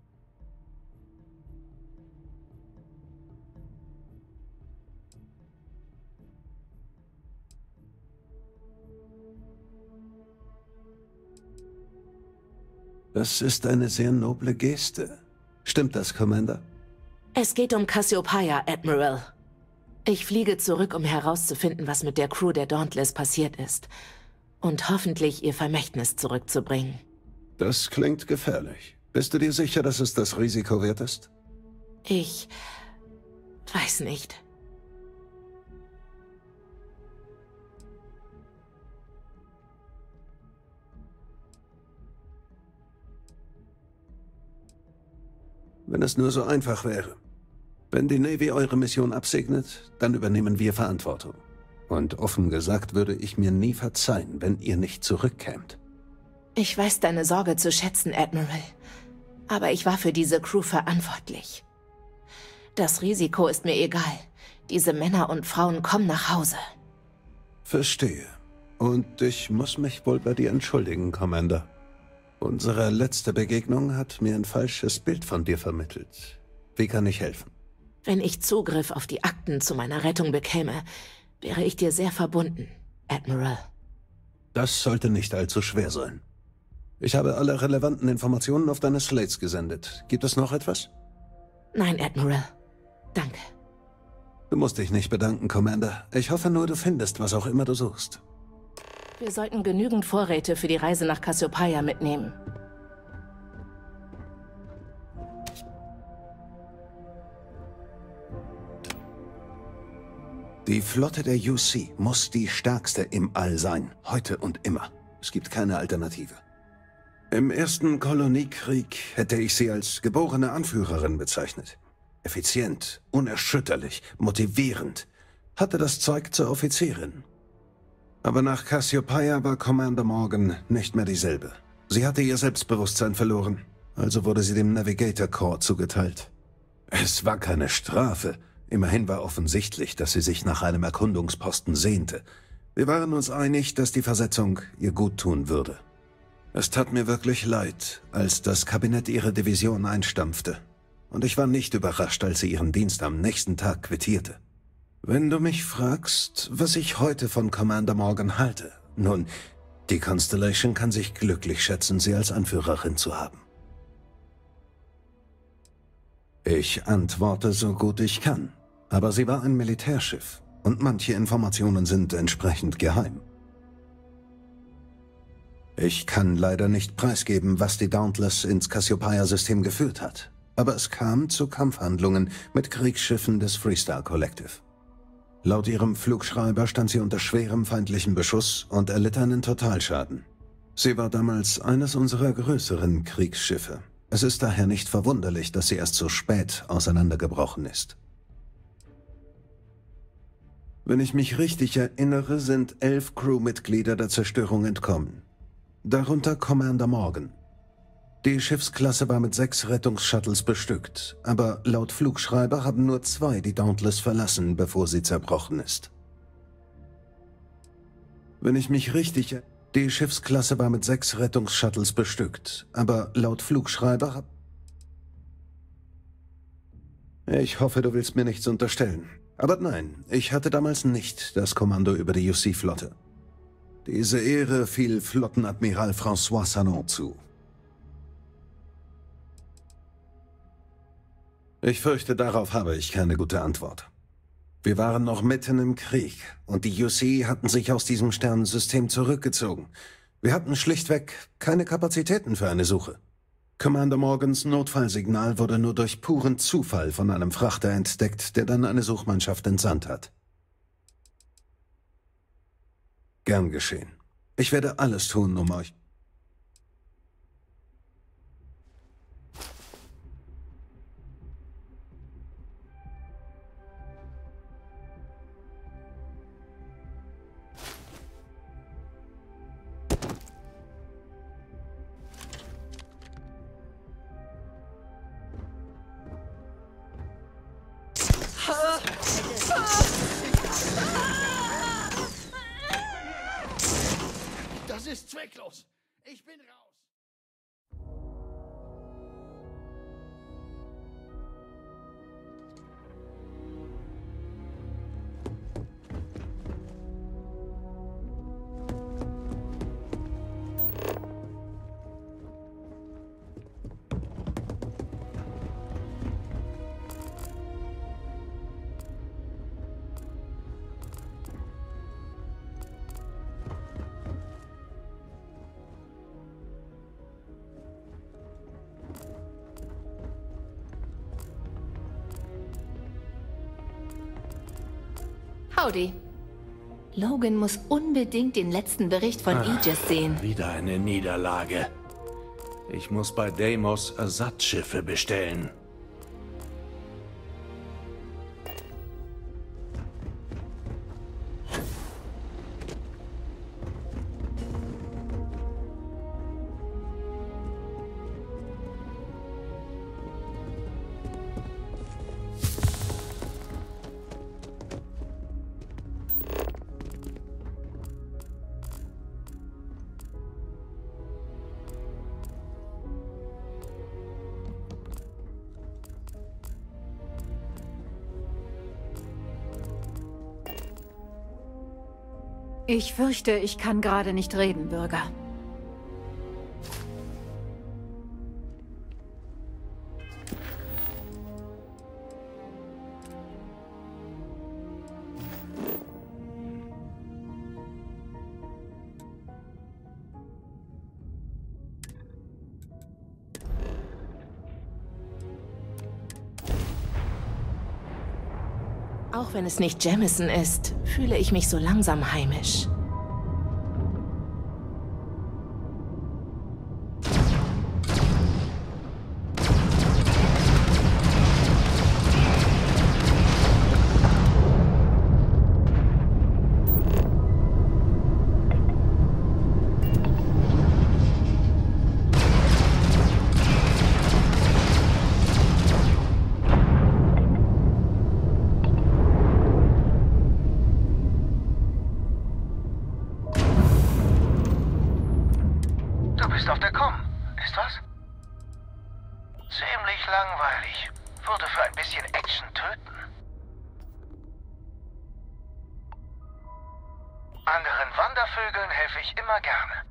Das ist eine sehr noble Geste. Stimmt das, Commander? Es geht um Cassiopeia, Admiral. Ich fliege zurück, um herauszufinden, was mit der Crew der Dauntless passiert ist. Und hoffentlich ihr Vermächtnis zurückzubringen. Das klingt gefährlich. Bist du dir sicher, dass es das Risiko wert ist? Ich weiß nicht. Wenn es nur so einfach wäre. Wenn die Navy eure Mission absegnet, dann übernehmen wir Verantwortung. Und offen gesagt würde ich mir nie verzeihen, wenn ihr nicht zurückkämt. Ich weiß deine Sorge zu schätzen, Admiral. Aber ich war für diese Crew verantwortlich. Das Risiko ist mir egal. Diese Männer und Frauen kommen nach Hause. Verstehe. Und ich muss mich wohl bei dir entschuldigen, Commander. Unsere letzte Begegnung hat mir ein falsches Bild von dir vermittelt. Wie kann ich helfen? Wenn ich Zugriff auf die Akten zu meiner Rettung bekäme, wäre ich dir sehr verbunden, Admiral. Das sollte nicht allzu schwer sein. Ich habe alle relevanten Informationen auf deine Slates gesendet. Gibt es noch etwas? Nein, Admiral. Danke. Du musst dich nicht bedanken, Commander. Ich hoffe nur, du findest, was auch immer du suchst. Wir sollten genügend Vorräte für die Reise nach Cassiopeia mitnehmen. Die Flotte der UC muss die stärkste im All sein. Heute und immer. Es gibt keine Alternative. Im ersten Koloniekrieg hätte ich sie als geborene Anführerin bezeichnet. Effizient, unerschütterlich, motivierend. Hatte das Zeug zur Offizierin. Aber nach Cassiopeia war Commander Morgan nicht mehr dieselbe. Sie hatte ihr Selbstbewusstsein verloren. Also wurde sie dem Navigator Corps zugeteilt. Es war keine Strafe. Immerhin war offensichtlich, dass sie sich nach einem Erkundungsposten sehnte. Wir waren uns einig, dass die Versetzung ihr gut tun würde. Es tat mir wirklich leid, als das Kabinett ihre Division einstampfte. Und ich war nicht überrascht, als sie ihren Dienst am nächsten Tag quittierte. Wenn du mich fragst, was ich heute von Commander Morgan halte, nun, die Constellation kann sich glücklich schätzen, sie als Anführerin zu haben. Ich antworte so gut ich kann. Aber sie war ein Militärschiff und manche Informationen sind entsprechend geheim. Ich kann leider nicht preisgeben, was die Dauntless ins Cassiopeia-System geführt hat, aber es kam zu Kampfhandlungen mit Kriegsschiffen des Freestar Collective. Laut ihrem Flugschreiber stand sie unter schwerem feindlichen Beschuss und erlitt einen Totalschaden. Sie war damals eines unserer größeren Kriegsschiffe. Es ist daher nicht verwunderlich, dass sie erst so spät auseinandergebrochen ist. Wenn ich mich richtig erinnere, sind 11 Crewmitglieder der Zerstörung entkommen. Darunter Commander Morgan. Die Schiffsklasse war mit 6 Rettungsshuttles bestückt, aber laut Flugschreiber haben nur 2 die Dauntless verlassen, bevor sie zerbrochen ist. Wenn ich mich richtig erinnere, die Schiffsklasse war mit 6 Rettungsshuttles bestückt, aber laut Flugschreiber Ich hoffe, du willst mir nichts unterstellen. Aber nein, ich hatte damals nicht das Kommando über die UC-Flotte. Diese Ehre fiel Flottenadmiral François Sanon zu. Ich fürchte, darauf habe ich keine gute Antwort. Wir waren noch mitten im Krieg und die UC hatten sich aus diesem Sternensystem zurückgezogen. Wir hatten schlichtweg keine Kapazitäten für eine Suche. Commander Morgans Notfallsignal wurde nur durch puren Zufall von einem Frachter entdeckt, der dann eine Suchmannschaft entsandt hat. Gern geschehen. Ich werde alles tun, um euch... Das ist zwecklos. Ich bin raus. Howdy. Logan muss unbedingt den letzten Bericht von Aegis sehen. Wieder eine Niederlage. Ich muss bei Deimos Ersatzschiffe bestellen. Ich fürchte, ich kann gerade nicht reden, Bürger. Auch wenn es nicht Jamison ist, fühle ich mich so langsam heimisch. Anderen Wandervögeln helfe ich immer gerne.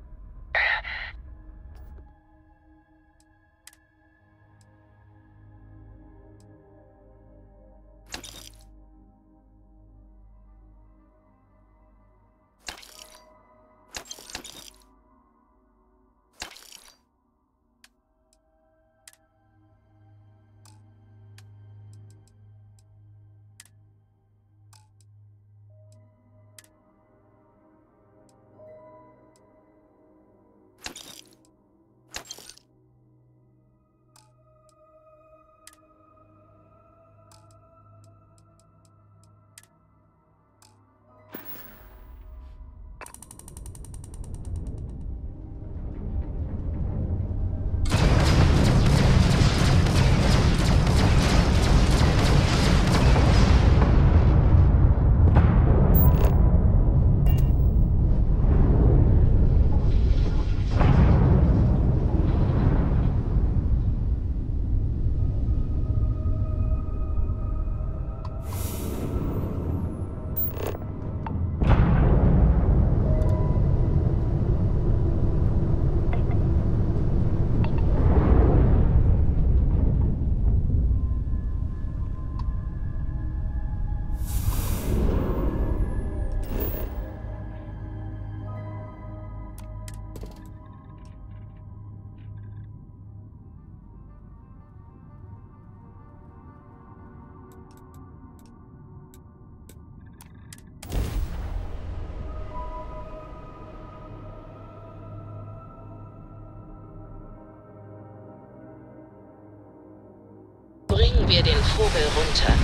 Bringen wir den Vogel runter.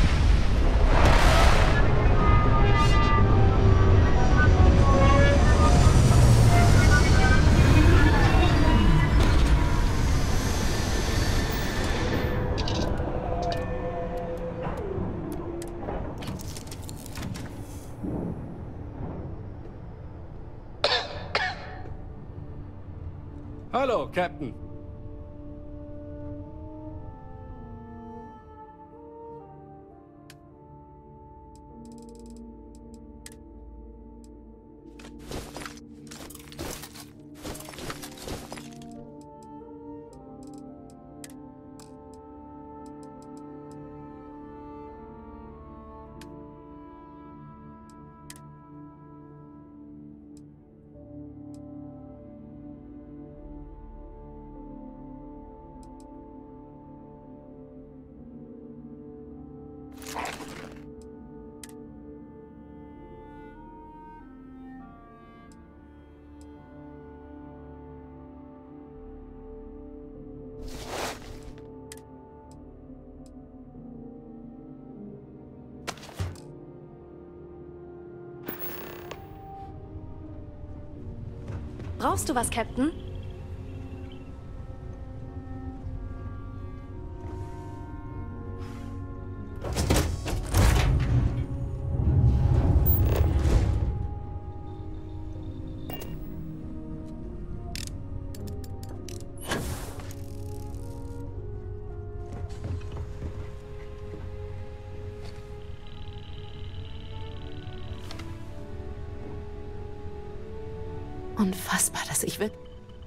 Hallo, Captain. Brauchst du was, Captain? Unfassbar, dass ich wirklich...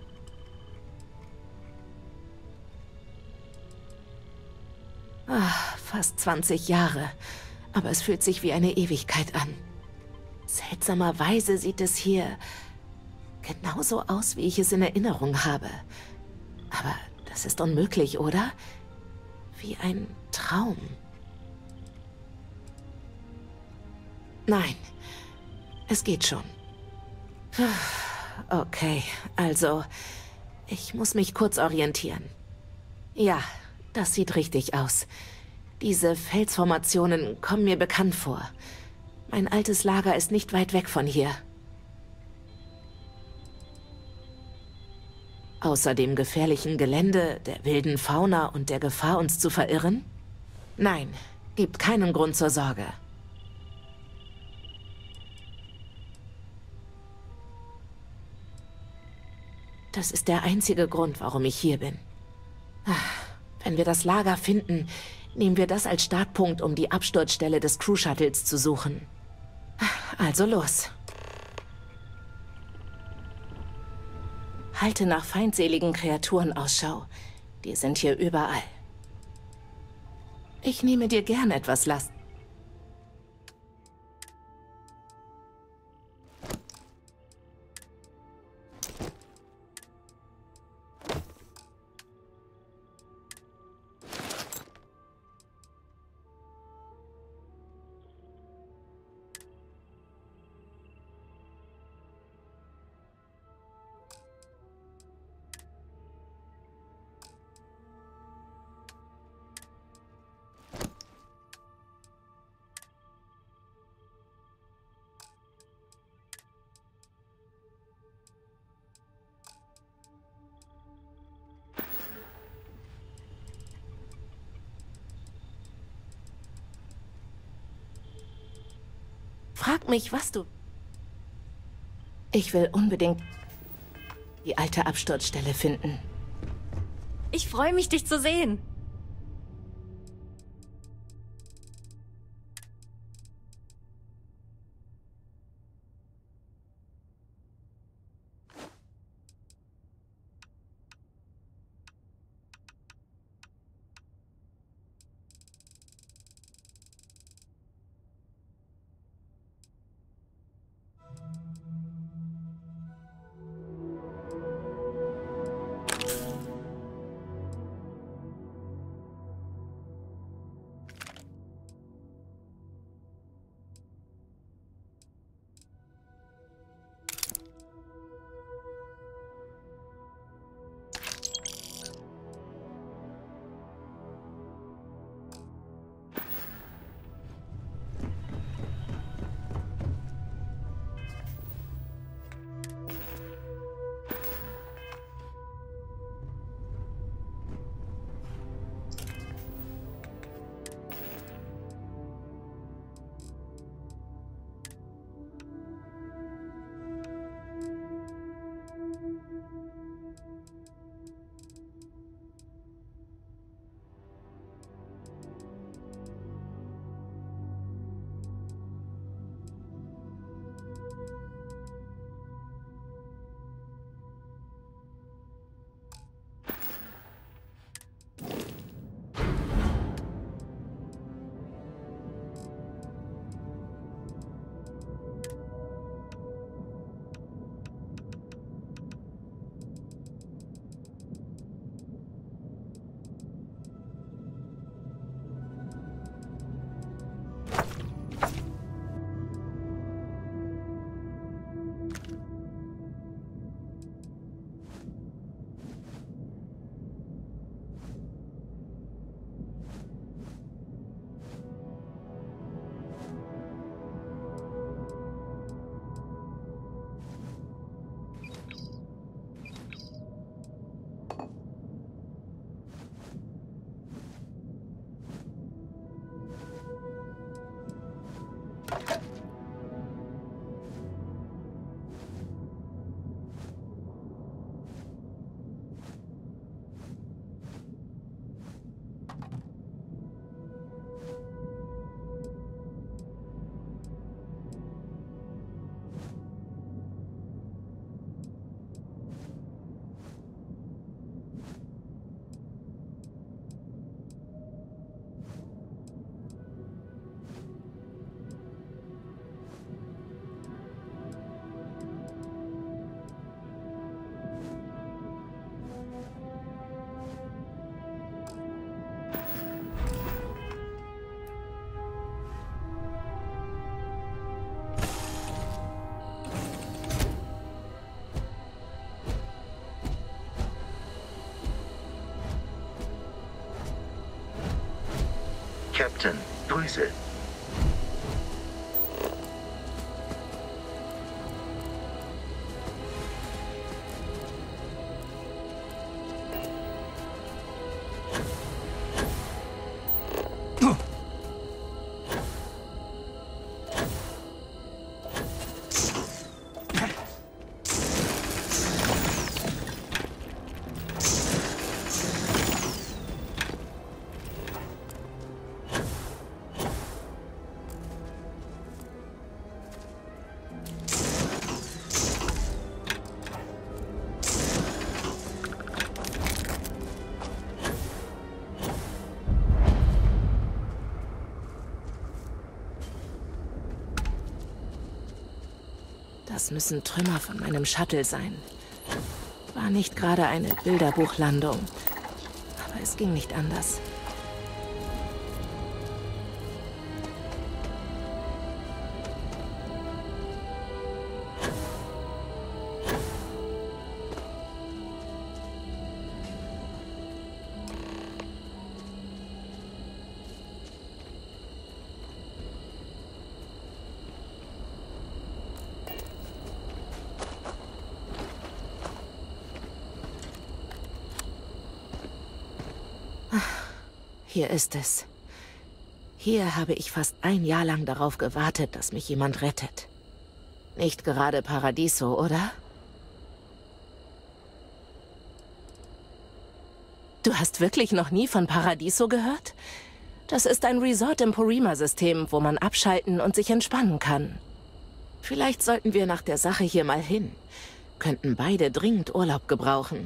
Fast 20 Jahre. Aber es fühlt sich wie eine Ewigkeit an. Seltsamerweise sieht es hier genauso aus, wie ich es in Erinnerung habe. Aber das ist unmöglich, oder? Wie ein Traum. Nein, es geht schon. Okay, also, ich muss mich kurz orientieren. Ja, das sieht richtig aus. Diese Felsformationen kommen mir bekannt vor. Mein altes Lager ist nicht weit weg von hier. Außer dem gefährlichen Gelände, der wilden Fauna und der Gefahr, uns zu verirren? Nein, gibt keinen Grund zur Sorge. Das ist der einzige Grund, warum ich hier bin. Wenn wir das Lager finden, nehmen wir das als Startpunkt, um die Absturzstelle des Crew-Shuttles zu suchen. Also los. Halte nach feindseligen Kreaturen Ausschau. Die sind hier überall. Ich nehme dir gern etwas Last. Frag mich, was du... Ich will unbedingt die alte Absturzstelle finden. Ich freue mich, dich zu sehen. Captain, Grüße. Das müssen Trümmer von meinem Shuttle sein. War nicht gerade eine Bilderbuchlandung. Aber es ging nicht anders. Hier ist es. Hier habe ich fast ein Jahr lang darauf gewartet, dass mich jemand rettet. Nicht gerade Paradiso, oder? Du hast wirklich noch nie von Paradiso gehört? Das ist ein Resort im Porrima-System, wo man abschalten und sich entspannen kann. Vielleicht sollten wir nach der Sache hier mal hin. Könnten beide dringend Urlaub gebrauchen.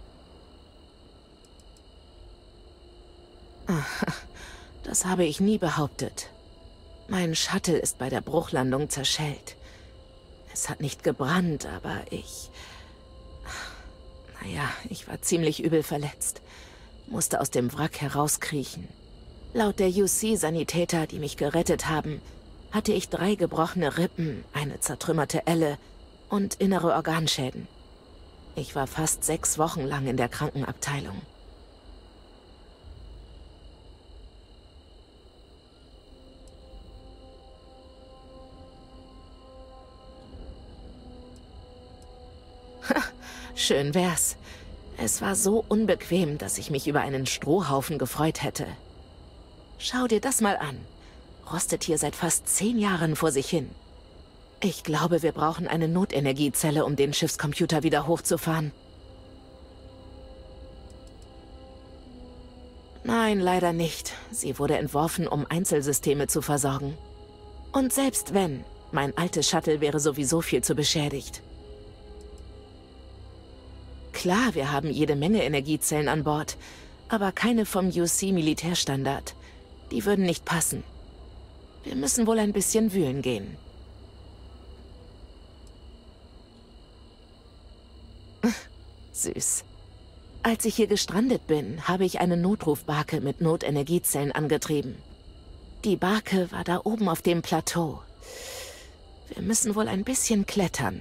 Das habe ich nie behauptet. Mein Shuttle ist bei der Bruchlandung zerschellt. Es hat nicht gebrannt, aber Naja, ich war ziemlich übel verletzt. Musste aus dem Wrack herauskriechen. Laut der UC-Sanitäter, die mich gerettet haben, hatte ich 3 gebrochene Rippen, eine zertrümmerte Elle und innere Organschäden. Ich war fast 6 Wochen lang in der Krankenabteilung. Schön wär's. Es war so unbequem, dass ich mich über einen Strohhaufen gefreut hätte. Schau dir das mal an. Rostet hier seit fast 10 Jahren vor sich hin. Ich glaube, wir brauchen eine Notenergiezelle, um den Schiffscomputer wieder hochzufahren. Nein, leider nicht. Sie wurde entworfen, um Einzelsysteme zu versorgen. Und selbst wenn, mein altes Shuttle wäre sowieso viel zu beschädigt. Klar, wir haben jede Menge Energiezellen an Bord, aber keine vom UC-Militärstandard. Die würden nicht passen. Wir müssen wohl ein bisschen wühlen gehen. Süß. Als ich hier gestrandet bin, habe ich eine Notrufbarke mit Notenergiezellen angetrieben. Die Barke war da oben auf dem Plateau. Wir müssen wohl ein bisschen klettern.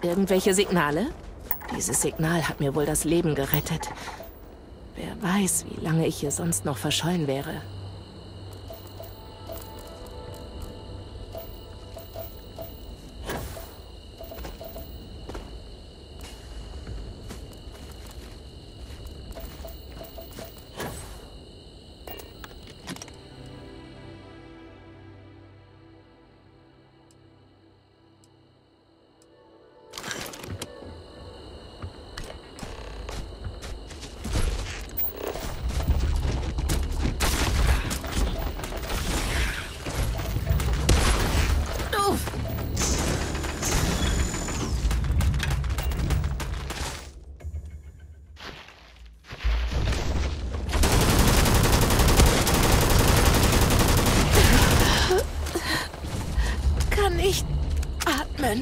Irgendwelche Signale? Dieses Signal hat mir wohl das Leben gerettet. Wer weiß, wie lange ich hier sonst noch verschollen wäre. Nicht atmen.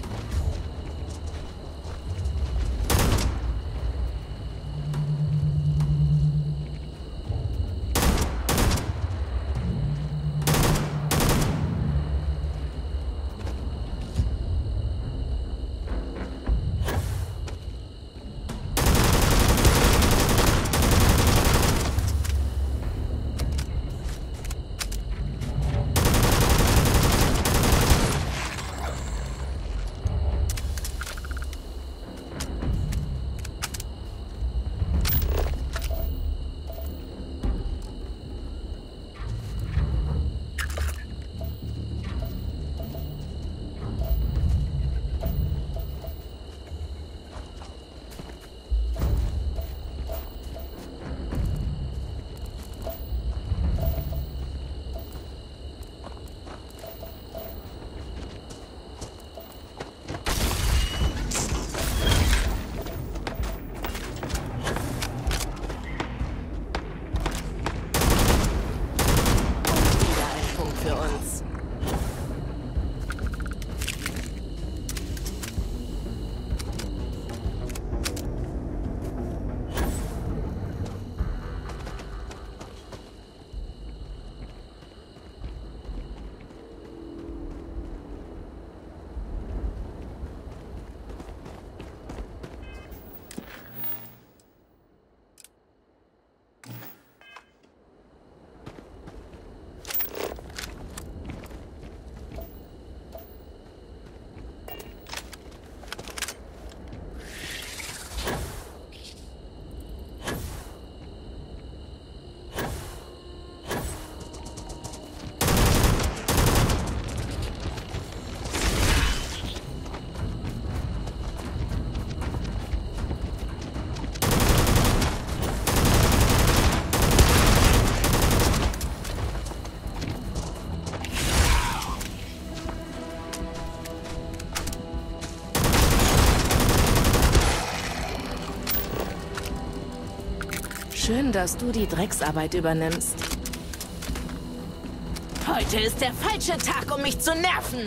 Schön, dass du die Drecksarbeit übernimmst. Heute ist der falsche Tag, um mich zu nerven.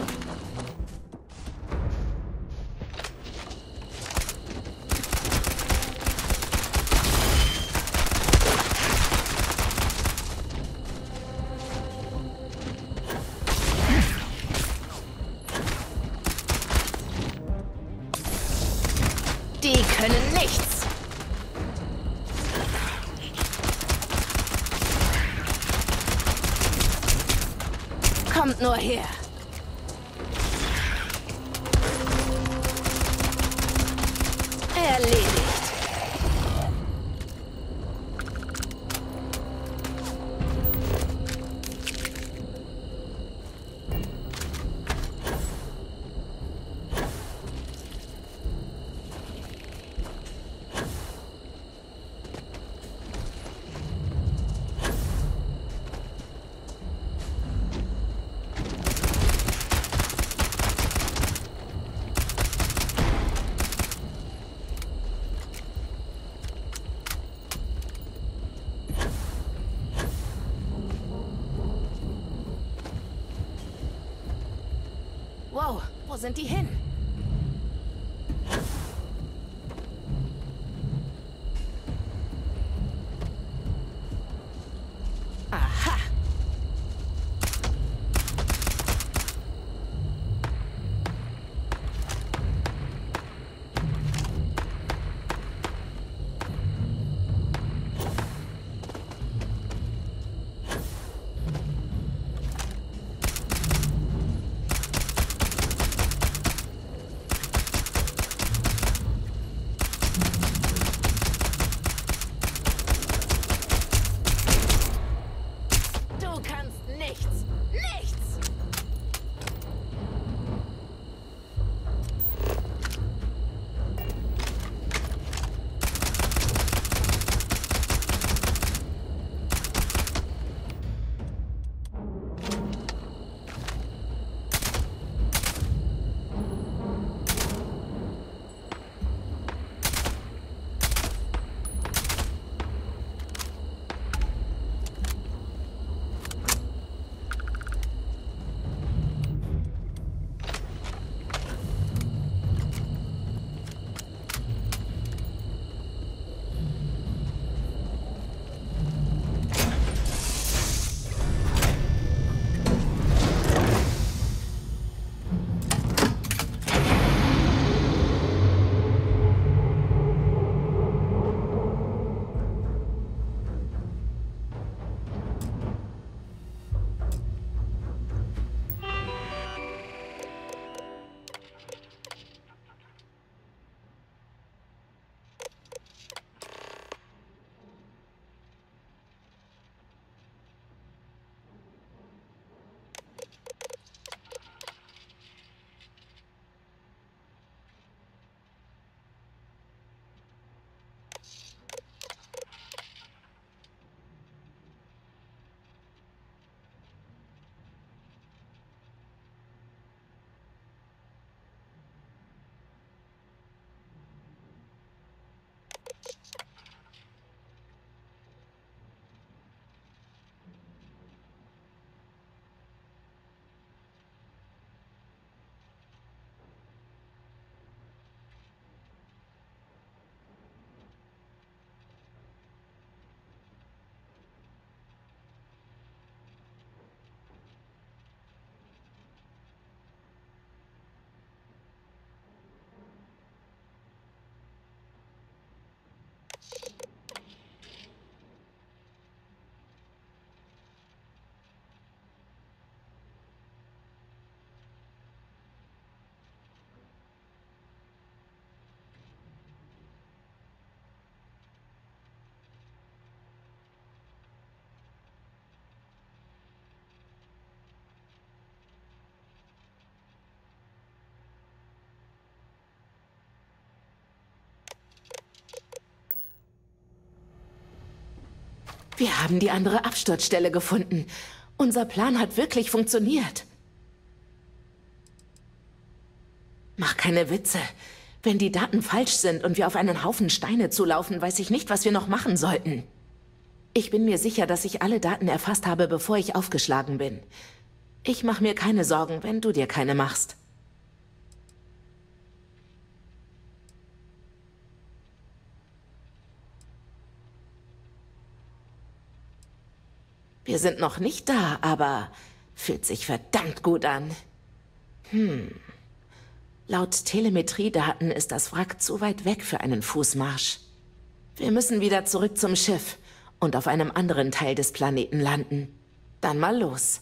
Die können nichts. Kommt nur her. Erledigt. Wow, wo sind die hin? Aha. Wir haben die andere Absturzstelle gefunden. Unser Plan hat wirklich funktioniert. Mach keine Witze. Wenn die Daten falsch sind und wir auf einen Haufen Steine zulaufen, weiß ich nicht, was wir noch machen sollten. Ich bin mir sicher, dass ich alle Daten erfasst habe, bevor ich aufgeschlagen bin. Ich mache mir keine Sorgen, wenn du dir keine machst. Wir sind noch nicht da, aber fühlt sich verdammt gut an. Laut Telemetriedaten ist das Wrack zu weit weg für einen Fußmarsch. Wir müssen wieder zurück zum Schiff und auf einem anderen Teil des Planeten landen. Dann mal los.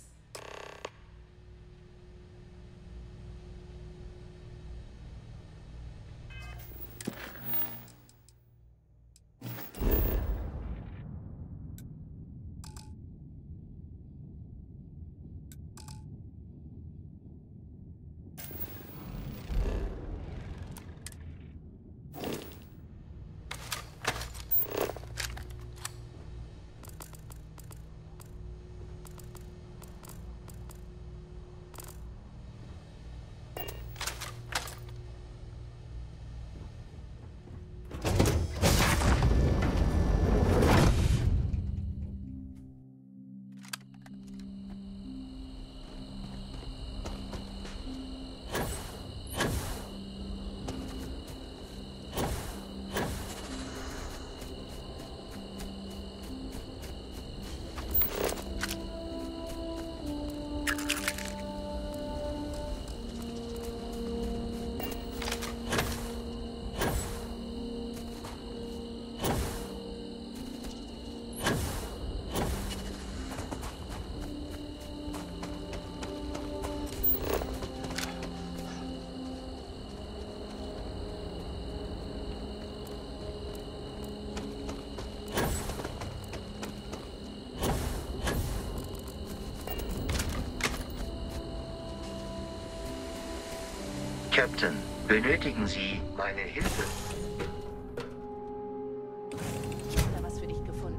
Captain, benötigen Sie meine Hilfe? Ich habe da was für dich gefunden.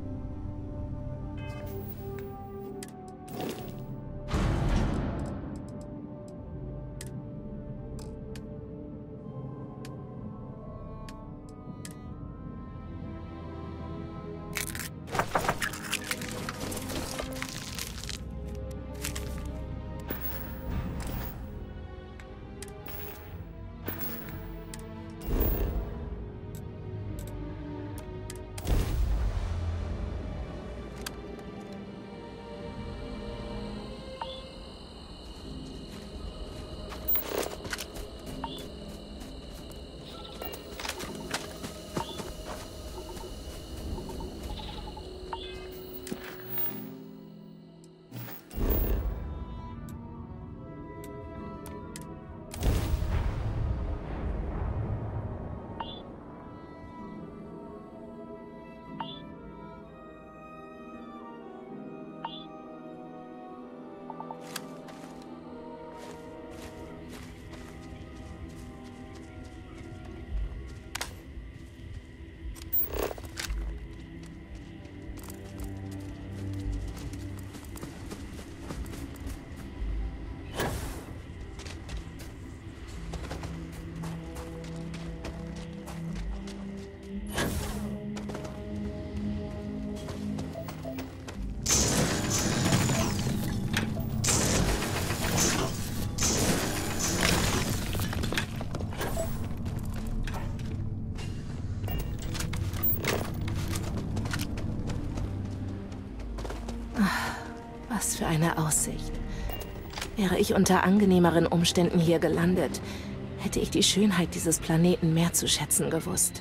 Was für eine Aussicht. Wäre ich unter angenehmeren Umständen hier gelandet, hätte ich die Schönheit dieses Planeten mehr zu schätzen gewusst.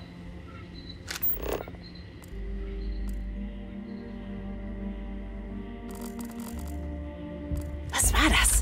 Was war das?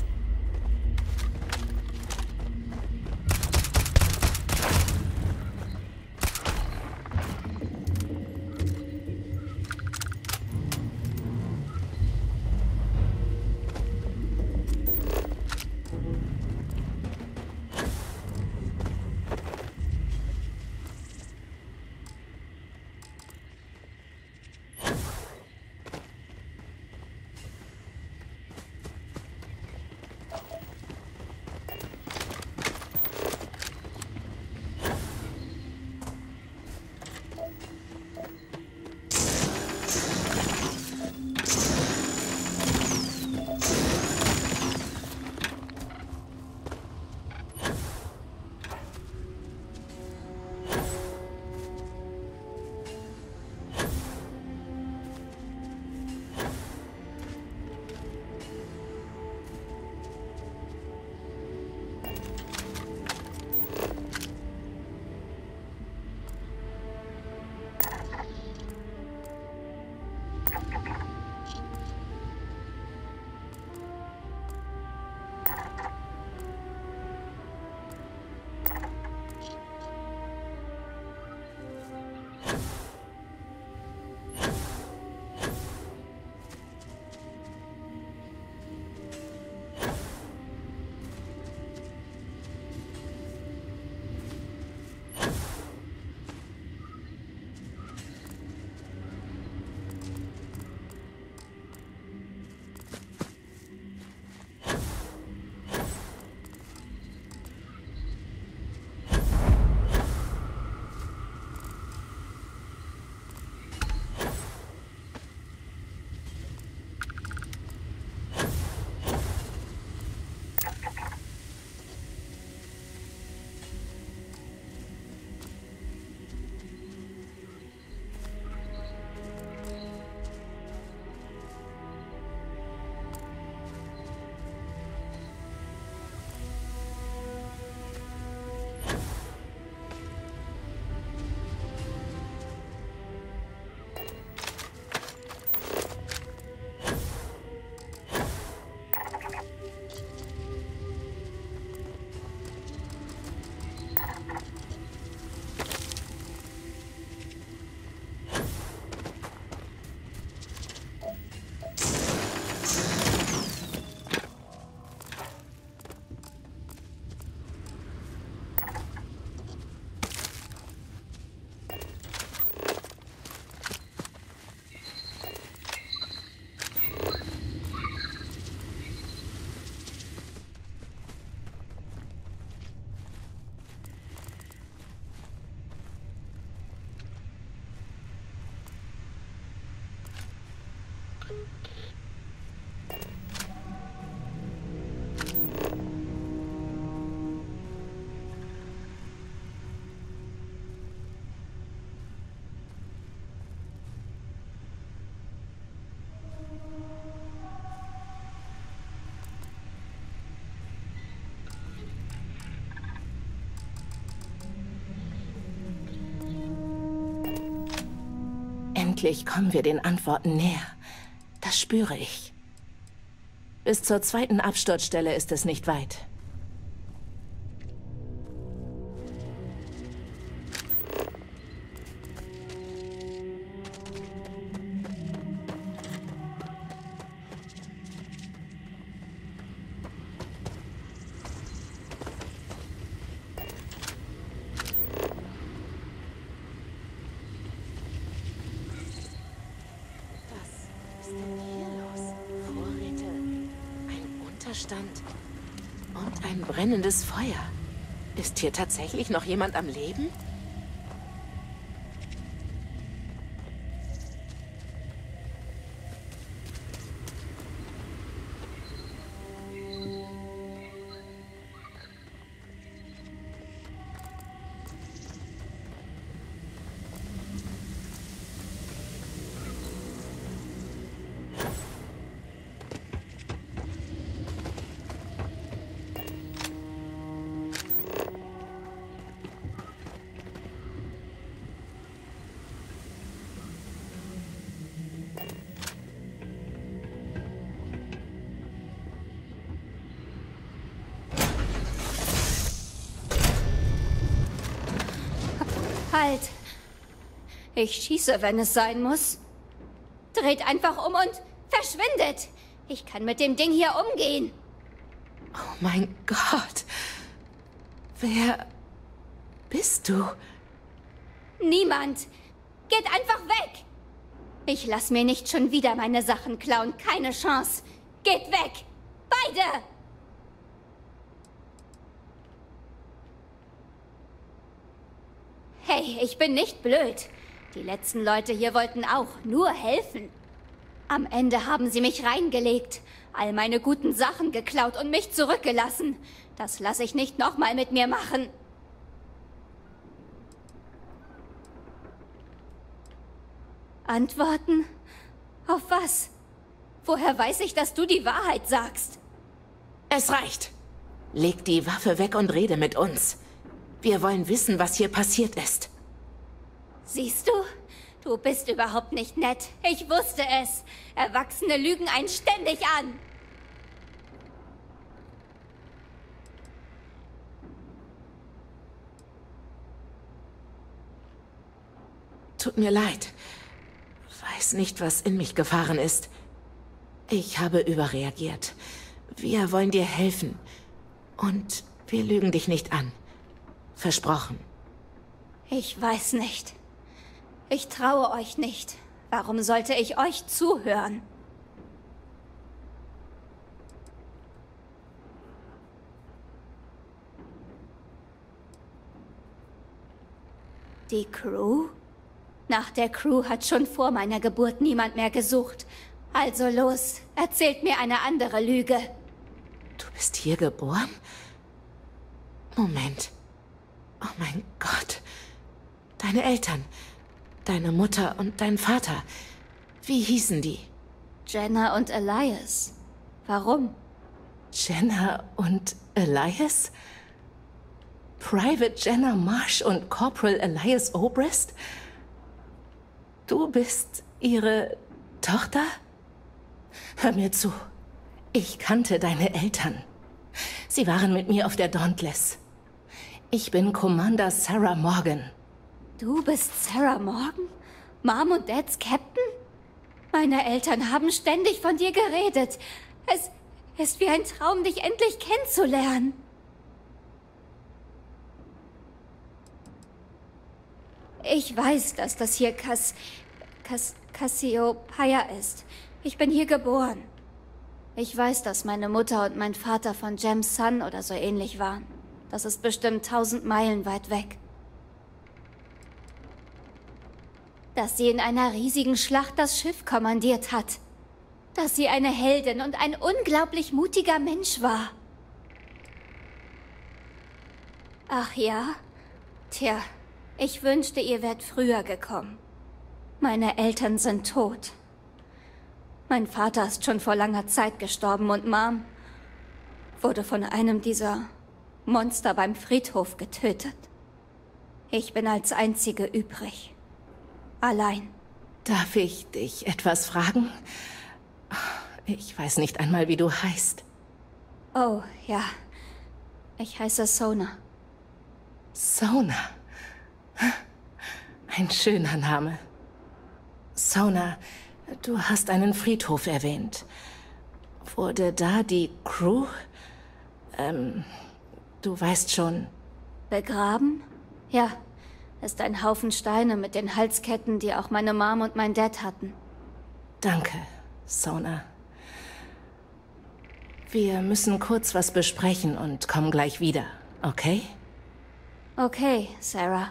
Endlich kommen wir den Antworten näher. Das spüre ich. Bis zur zweiten Absturzstelle ist es nicht weit. Und ein brennendes Feuer. Ist hier tatsächlich noch jemand am Leben? Halt! Ich schieße, wenn es sein muss. Dreht einfach um und verschwindet! Ich kann mit dem Ding hier umgehen. Oh mein Gott! Wer bist du? Niemand! Geht einfach weg! Ich lass mir nicht schon wieder meine Sachen klauen. Keine Chance. Geht weg! Beide! Hey, ich bin nicht blöd. Die letzten Leute hier wollten auch nur helfen. Am Ende haben sie mich reingelegt, all meine guten Sachen geklaut und mich zurückgelassen. Das lasse ich nicht nochmal mit mir machen. Antworten? Auf was? Woher weiß ich, dass du die Wahrheit sagst? Es reicht. Leg die Waffe weg und rede mit uns. Wir wollen wissen, was hier passiert ist. Siehst du? Du bist überhaupt nicht nett. Ich wusste es. Erwachsene lügen einen ständig an. Tut mir leid. Weiß nicht, was in mich gefahren ist. Ich habe überreagiert. Wir wollen dir helfen. Und wir lügen dich nicht an. Versprochen. Ich weiß nicht. Ich traue euch nicht. Warum sollte ich euch zuhören? Die Crew? Nach der Crew hat schon vor meiner Geburt niemand mehr gesucht. Also los, erzählt mir eine andere Lüge. Du bist hier geboren? Moment. Oh mein Gott. Deine Eltern. Deine Mutter und dein Vater. Wie hießen die? Jenna und Elias. Warum? Jenna und Elias? Private Jenna Marsh und Corporal Elias Obrist? Du bist ihre Tochter? Hör mir zu. Ich kannte deine Eltern. Sie waren mit mir auf der Dauntless. Ich bin Commander Sarah Morgan. Du bist Sarah Morgan? Mom und Dads Captain? Meine Eltern haben ständig von dir geredet. Es ist wie ein Traum, dich endlich kennenzulernen. Ich weiß, dass das hier Cassiopeia ist. Ich bin hier geboren. Ich weiß, dass meine Mutter und mein Vater von Gems Sun oder so ähnlich waren. Das ist bestimmt 1000 Meilen weit weg. Dass sie in einer riesigen Schlacht das Schiff kommandiert hat. dass sie eine Heldin und ein unglaublich mutiger Mensch war. Ach ja? Tja, ich wünschte, ihr wärt früher gekommen. Meine Eltern sind tot. Mein Vater ist schon vor langer Zeit gestorben und Mom wurde von einem dieser Monster beim Friedhof getötet. Ich bin als Einzige übrig. Allein. Darf ich dich etwas fragen? Ich weiß nicht einmal, wie du heißt. Oh, ja. Ich heiße Sona. Sona. Ein schöner Name. Sona, du hast einen Friedhof erwähnt. Wurde da die Crew? Du weißt schon. Begraben? Ja. Ist ein Haufen Steine mit den Halsketten, die auch meine Mom und mein Dad hatten. Danke, Sona. Wir müssen kurz was besprechen und kommen gleich wieder, okay? Okay, Sarah.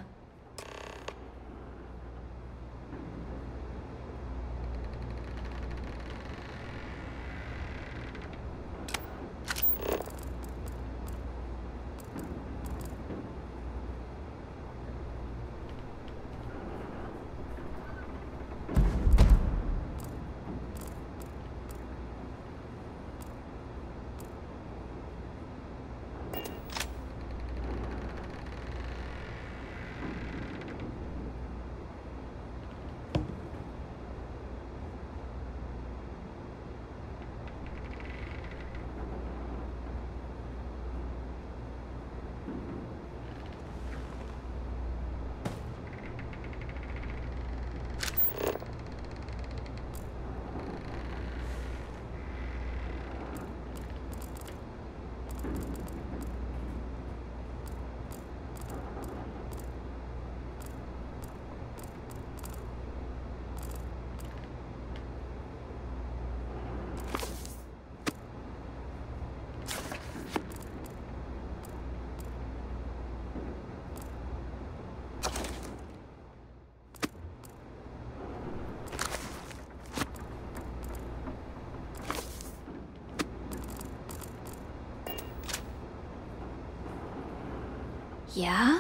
Ja?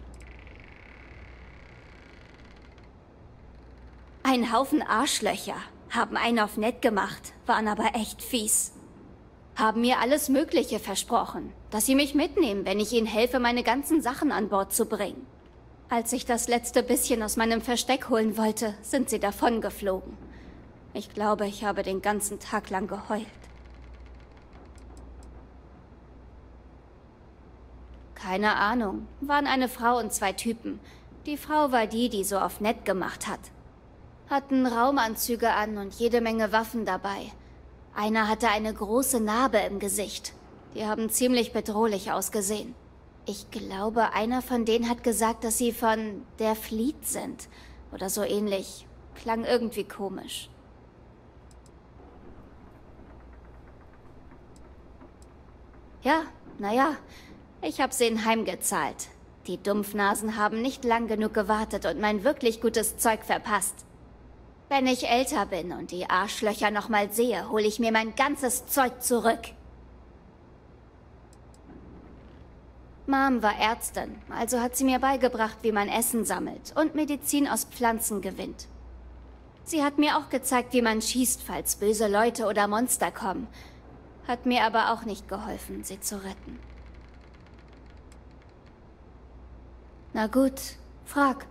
Ein Haufen Arschlöcher. Haben einen auf nett gemacht, waren aber echt fies. Haben mir alles Mögliche versprochen, dass sie mich mitnehmen, wenn ich ihnen helfe, meine ganzen Sachen an Bord zu bringen. Als ich das letzte bisschen aus meinem Versteck holen wollte, sind sie davongeflogen. Ich glaube, ich habe den ganzen Tag lang geheult. Keine Ahnung. Waren eine Frau und zwei Typen. Die Frau war die so auf nett gemacht hat. Hatten Raumanzüge an und jede Menge Waffen dabei. Einer hatte eine große Narbe im Gesicht. Die haben ziemlich bedrohlich ausgesehen. Ich glaube, einer von denen hat gesagt, dass sie von der Fleet sind. Oder so ähnlich. Klang irgendwie komisch. Ja, naja. Ich habe sie in heimgezahlt. Die Dumpfnasen haben nicht lang genug gewartet und mein wirklich gutes Zeug verpasst. Wenn ich älter bin und die Arschlöcher noch mal sehe, hole ich mir mein ganzes Zeug zurück. Mom war Ärztin, also hat sie mir beigebracht, wie man Essen sammelt und Medizin aus Pflanzen gewinnt. Sie hat mir auch gezeigt, wie man schießt, falls böse Leute oder Monster kommen. Hat mir aber auch nicht geholfen, sie zu retten. Na gut, frag.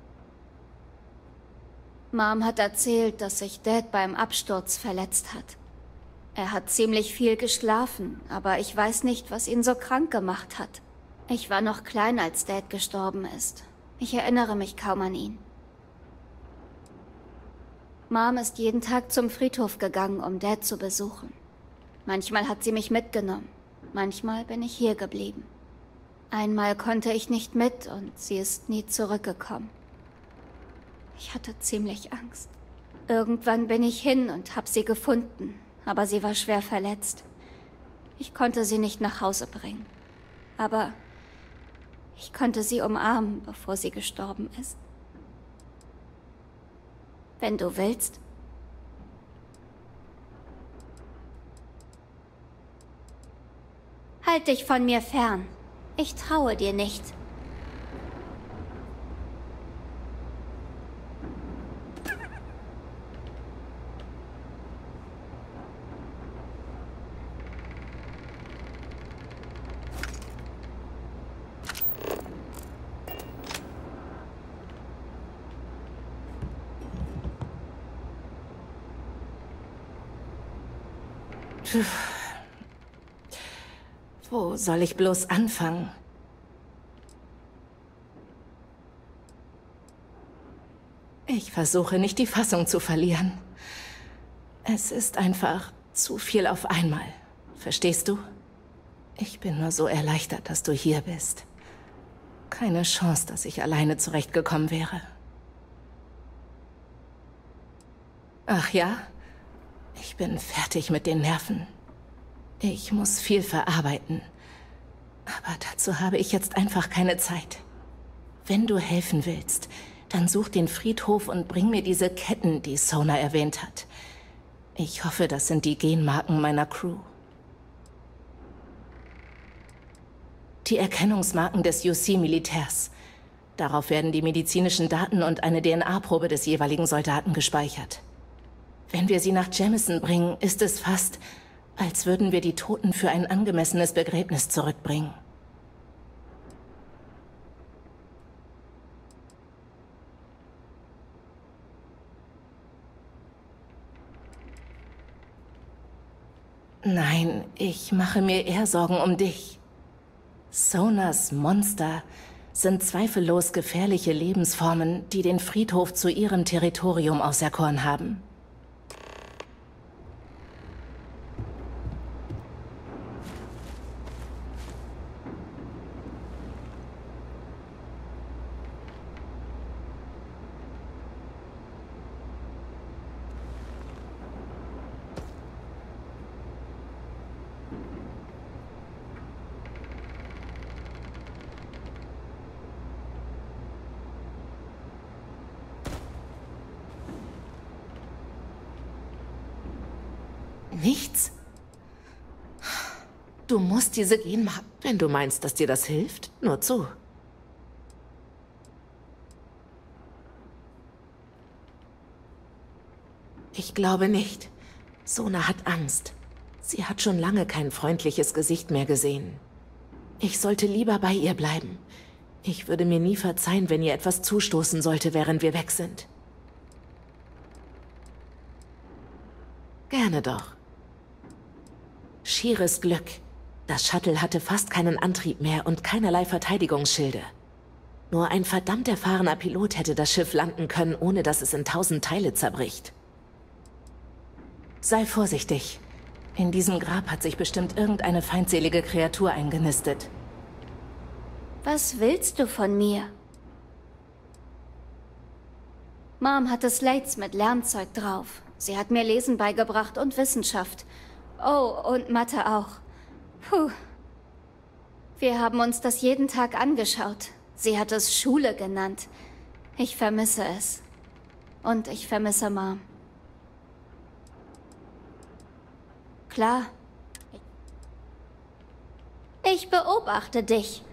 Mom hat erzählt, dass sich Dad beim Absturz verletzt hat. Er hat ziemlich viel geschlafen, aber ich weiß nicht, was ihn so krank gemacht hat. Ich war noch klein, als Dad gestorben ist. Ich erinnere mich kaum an ihn. Mom ist jeden Tag zum Friedhof gegangen, um Dad zu besuchen. Manchmal hat sie mich mitgenommen, manchmal bin ich hier geblieben. Einmal konnte ich nicht mit und sie ist nie zurückgekommen. Ich hatte ziemlich Angst. Irgendwann bin ich hin und hab sie gefunden, aber sie war schwer verletzt. Ich konnte sie nicht nach Hause bringen. Aber ich konnte sie umarmen, bevor sie gestorben ist. Wenn du willst. Halt dich von mir fern. Ich traue dir nicht. Wo soll ich bloß anfangen? Ich versuche nicht, die Fassung zu verlieren. Es ist einfach zu viel auf einmal. Verstehst du? Ich bin nur so erleichtert, dass du hier bist. Keine Chance, dass ich alleine zurechtgekommen wäre. Ach ja? Ich bin fertig mit den Nerven. Ich muss viel verarbeiten. Aber dazu habe ich jetzt einfach keine Zeit. Wenn du helfen willst, dann such den Friedhof und bring mir diese Ketten, die Sona erwähnt hat. Ich hoffe, das sind die Genmarken meiner Crew. Die Erkennungsmarken des UC-Militärs. Darauf werden die medizinischen Daten und eine DNA-Probe des jeweiligen Soldaten gespeichert. Wenn wir sie nach Jemison bringen, ist es fast, als würden wir die Toten für ein angemessenes Begräbnis zurückbringen. Nein, ich mache mir eher Sorgen um dich. Sonas Monster sind zweifellos gefährliche Lebensformen, die den Friedhof zu ihrem Territorium auserkoren haben. Nichts? Du musst diese Genmarken, wenn du meinst, dass dir das hilft, nur zu. Ich glaube nicht. Sona hat Angst. Sie hat schon lange kein freundliches Gesicht mehr gesehen. Ich sollte lieber bei ihr bleiben. Ich würde mir nie verzeihen, wenn ihr etwas zustoßen sollte, während wir weg sind. Gerne doch. Schieres Glück. Das Shuttle hatte fast keinen Antrieb mehr und keinerlei Verteidigungsschilde. Nur ein verdammt erfahrener Pilot hätte das Schiff landen können, ohne dass es in 1000 Teile zerbricht. Sei vorsichtig. In diesem Grab hat sich bestimmt irgendeine feindselige Kreatur eingenistet. Was willst du von mir? Mom hatte Slates mit Lernzeug drauf. Sie hat mir Lesen beigebracht und Wissenschaft. Oh, und Mathe auch. Puh. Wir haben uns das jeden Tag angeschaut. Sie hat es Schule genannt. Ich vermisse es. Und ich vermisse Mom. Klar. Ich beobachte dich.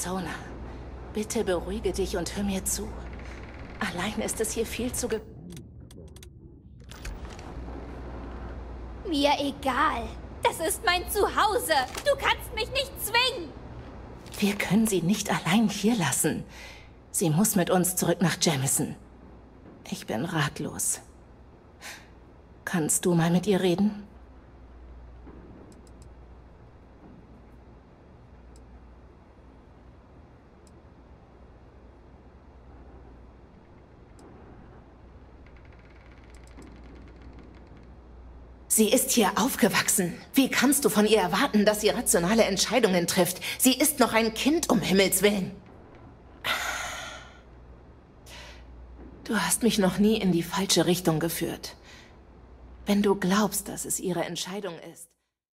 Sona, bitte beruhige dich und hör mir zu. Allein ist es hier viel zu Mir egal. Das ist mein Zuhause. Du kannst mich nicht zwingen. Wir können sie nicht allein hier lassen. Sie muss mit uns zurück nach Jamison. Ich bin ratlos. Kannst du mal mit ihr reden? Sie ist hier aufgewachsen. Wie kannst du von ihr erwarten, dass sie rationale Entscheidungen trifft? Sie ist noch ein Kind, um Himmels Willen. Du hast mich noch nie in die falsche Richtung geführt. Wenn du glaubst, dass es ihre Entscheidung ist.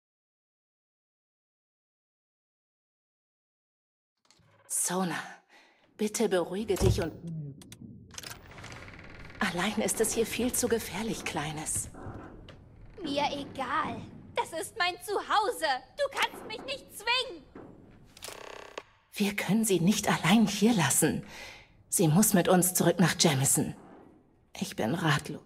Sona, bitte beruhige dich und... Allein ist es hier viel zu gefährlich, Kleines. Mir egal. Das ist mein Zuhause. Du kannst mich nicht zwingen. Wir können sie nicht allein hier lassen. Sie muss mit uns zurück nach Jamison. Ich bin ratlos.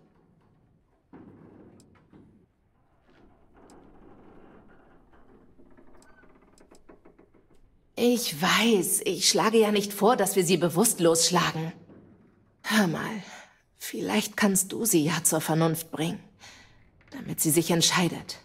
Ich weiß, ich schlage ja nicht vor, dass wir sie bewusstlos schlagen. Hör mal, vielleicht kannst du sie ja zur Vernunft bringen, damit sie sich entscheidet.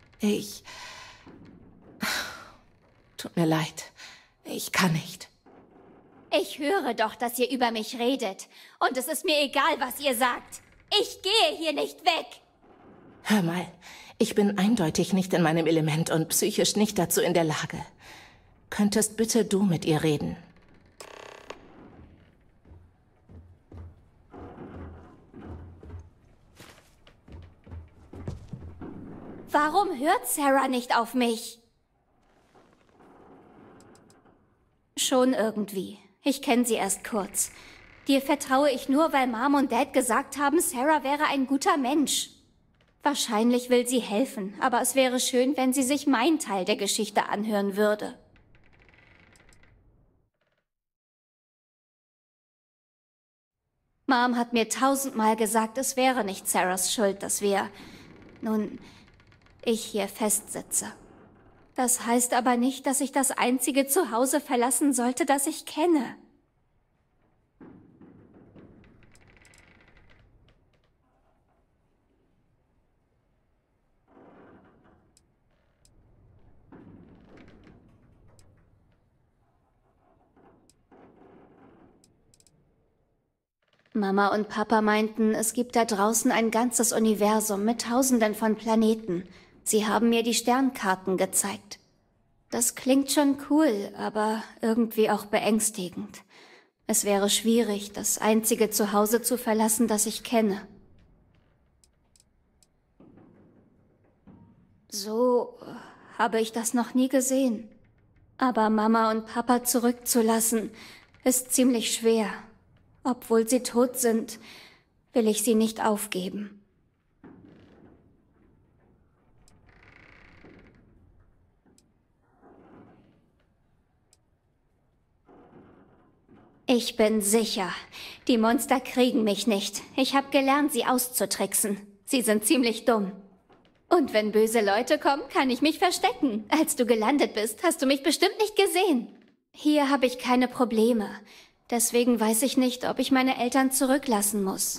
Tut mir leid, ich kann nicht. Ich höre doch, dass ihr über mich redet. Und es ist mir egal, was ihr sagt. Ich gehe hier nicht weg. Hör mal, ich bin eindeutig nicht in meinem Element und psychisch nicht dazu in der Lage. Könntest bitte du mit ihr reden? Warum hört Sarah nicht auf mich? Schon irgendwie. Ich kenne sie erst kurz. Dir vertraue ich nur, weil Mom und Dad gesagt haben, Sarah wäre ein guter Mensch. Wahrscheinlich will sie helfen, aber es wäre schön, wenn sie sich meinen Teil der Geschichte anhören würde. Mom hat mir 1000-mal gesagt, es wäre nicht Sarahs Schuld, dass ich hier festsitze. Das heißt aber nicht, dass ich das einzige Zuhause verlassen sollte, das ich kenne. Mama und Papa meinten, es gibt da draußen ein ganzes Universum mit Tausenden von Planeten. Sie haben mir die Sternkarten gezeigt. Das klingt schon cool, aber irgendwie auch beängstigend. Es wäre schwierig, das einzige Zuhause zu verlassen, das ich kenne. So habe ich das noch nie gesehen. Aber Mama und Papa zurückzulassen, ist ziemlich schwer. Obwohl sie tot sind, will ich sie nicht aufgeben. Ich bin sicher, die Monster kriegen mich nicht. Ich habe gelernt, sie auszutricksen. Sie sind ziemlich dumm. Und wenn böse Leute kommen, kann ich mich verstecken. Als du gelandet bist, hast du mich bestimmt nicht gesehen. Hier habe ich keine Probleme. Deswegen weiß ich nicht, ob ich meine Eltern zurücklassen muss.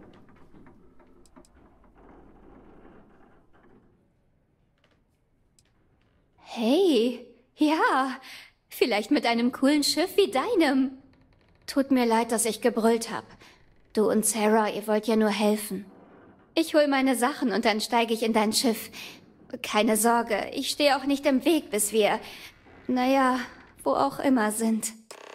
Hey, ja, vielleicht mit einem coolen Schiff wie deinem. Tut mir leid, dass ich gebrüllt habe. Du und Sarah, ihr wollt ja nur helfen. Ich hol meine Sachen und dann steige ich in dein Schiff. Keine Sorge, ich stehe auch nicht im Weg, bis wir, wo auch immer sind.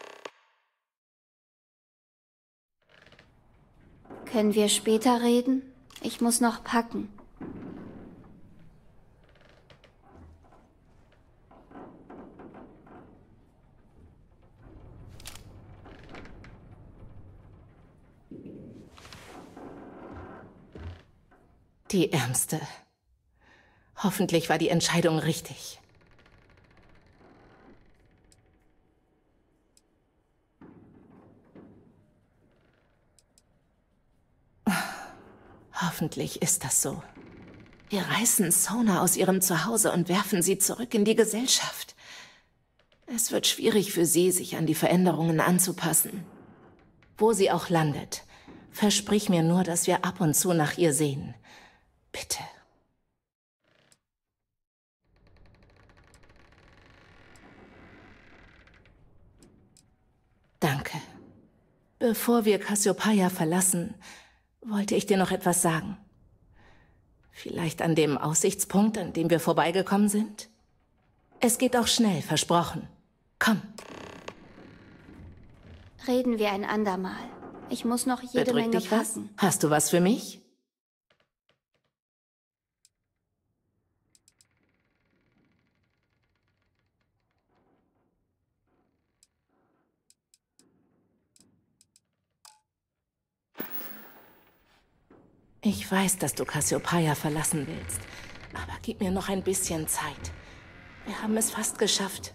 Können wir später reden? Ich muss noch packen. Die Ärmste. Hoffentlich war die Entscheidung richtig. Hoffentlich ist das so. Wir reißen Sona aus ihrem Zuhause und werfen sie zurück in die Gesellschaft. Es wird schwierig für sie, sich an die Veränderungen anzupassen. Wo sie auch landet, versprich mir nur, dass wir ab und zu nach ihr sehen. Bitte. Danke. Bevor wir Cassiopeia verlassen, wollte ich dir noch etwas sagen. Vielleicht an dem Aussichtspunkt, an dem wir vorbeigekommen sind? Es geht auch schnell, versprochen. Komm. Reden wir ein andermal. Ich muss noch jede Bedrückt Menge dich was? packen. Hast du was für mich? Ich weiß, dass du Cassiopeia verlassen willst, aber gib mir noch ein bisschen Zeit. Wir haben es fast geschafft.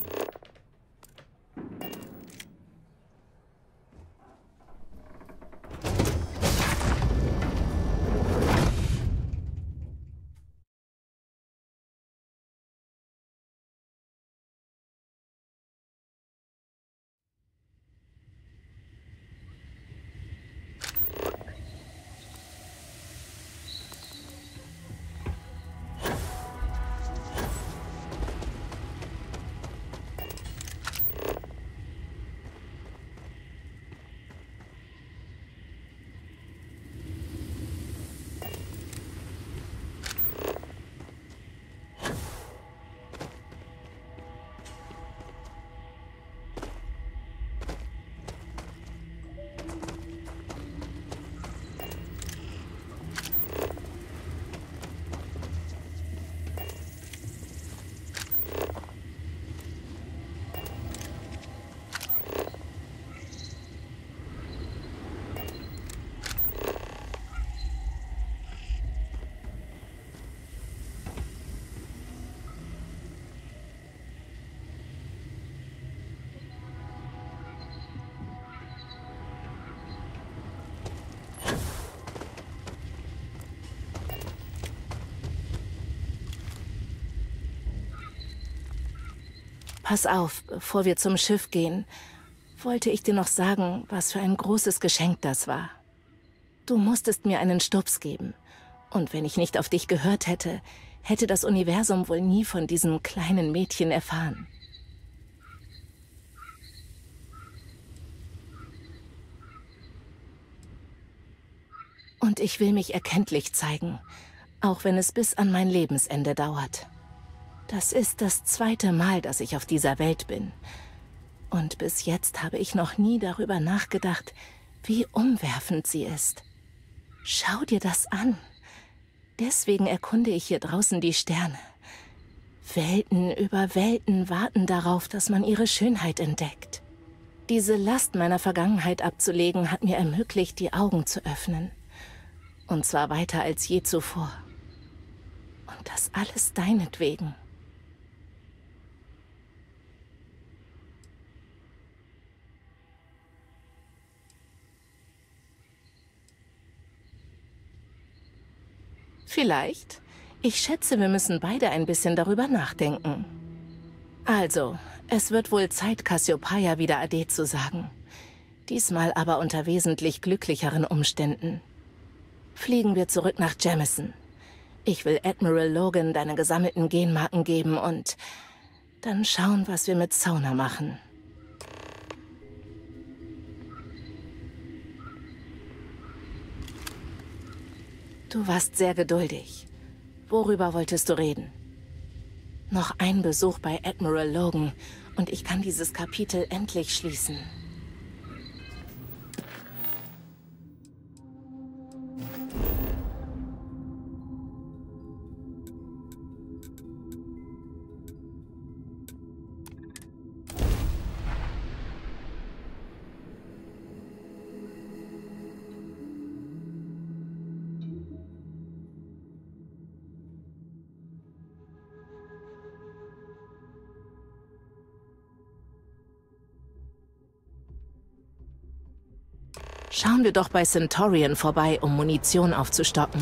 Pass auf, bevor wir zum Schiff gehen, wollte ich dir noch sagen, was für ein großes Geschenk das war. Du musstest mir einen Stups geben. Und wenn ich nicht auf dich gehört hätte, hätte das Universum wohl nie von diesem kleinen Mädchen erfahren. Und ich will mich erkenntlich zeigen, auch wenn es bis an mein Lebensende dauert. Das ist das 2. Mal, dass ich auf dieser Welt bin. Und bis jetzt habe ich noch nie darüber nachgedacht, wie umwerfend sie ist. Schau dir das an. Deswegen erkunde ich hier draußen die Sterne. Welten über Welten warten darauf, dass man ihre Schönheit entdeckt. Diese Last meiner Vergangenheit abzulegen, hat mir ermöglicht, die Augen zu öffnen. Und zwar weiter als je zuvor. Und das alles deinetwegen. Vielleicht. Ich schätze, wir müssen beide ein bisschen darüber nachdenken. Also, es wird wohl Zeit, Cassiopeia wieder Ade zu sagen. Diesmal aber unter wesentlich glücklicheren Umständen. Fliegen wir zurück nach Jamison. Ich will Admiral Logan deine gesammelten Genmarken geben und dann schauen, was wir mit Sona machen. Du warst sehr geduldig. Worüber wolltest du reden? Noch ein Besuch bei Admiral Logan und ich kann dieses Kapitel endlich schließen. Schauen wir doch bei Centaurian vorbei, um Munition aufzustocken.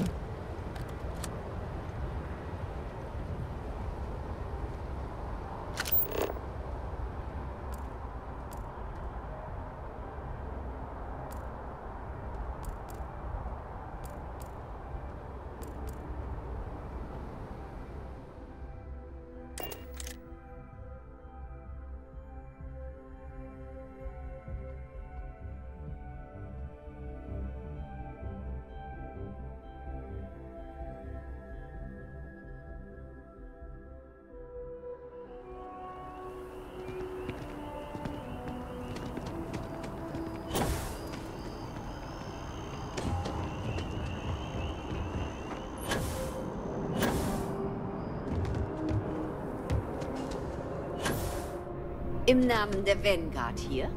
Im Namen der Vanguard hier?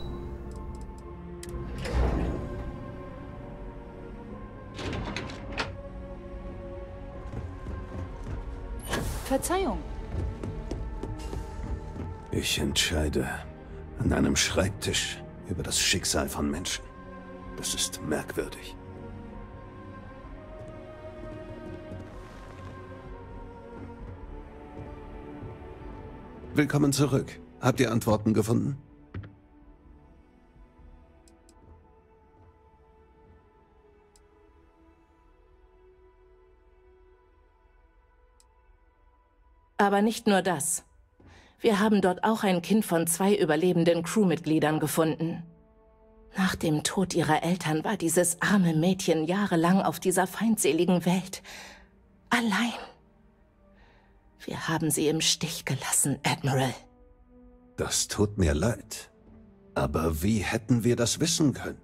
Verzeihung. Ich entscheide an einem Schreibtisch über das Schicksal von Menschen. Das ist merkwürdig. Willkommen zurück. Habt ihr Antworten gefunden? Aber nicht nur das. Wir haben dort auch ein Kind von 2 überlebenden Crewmitgliedern gefunden. Nach dem Tod ihrer Eltern war dieses arme Mädchen jahrelang auf dieser feindseligen Welt allein. Wir haben sie im Stich gelassen, Admiral. Das tut mir leid. Aber wie hätten wir das wissen können?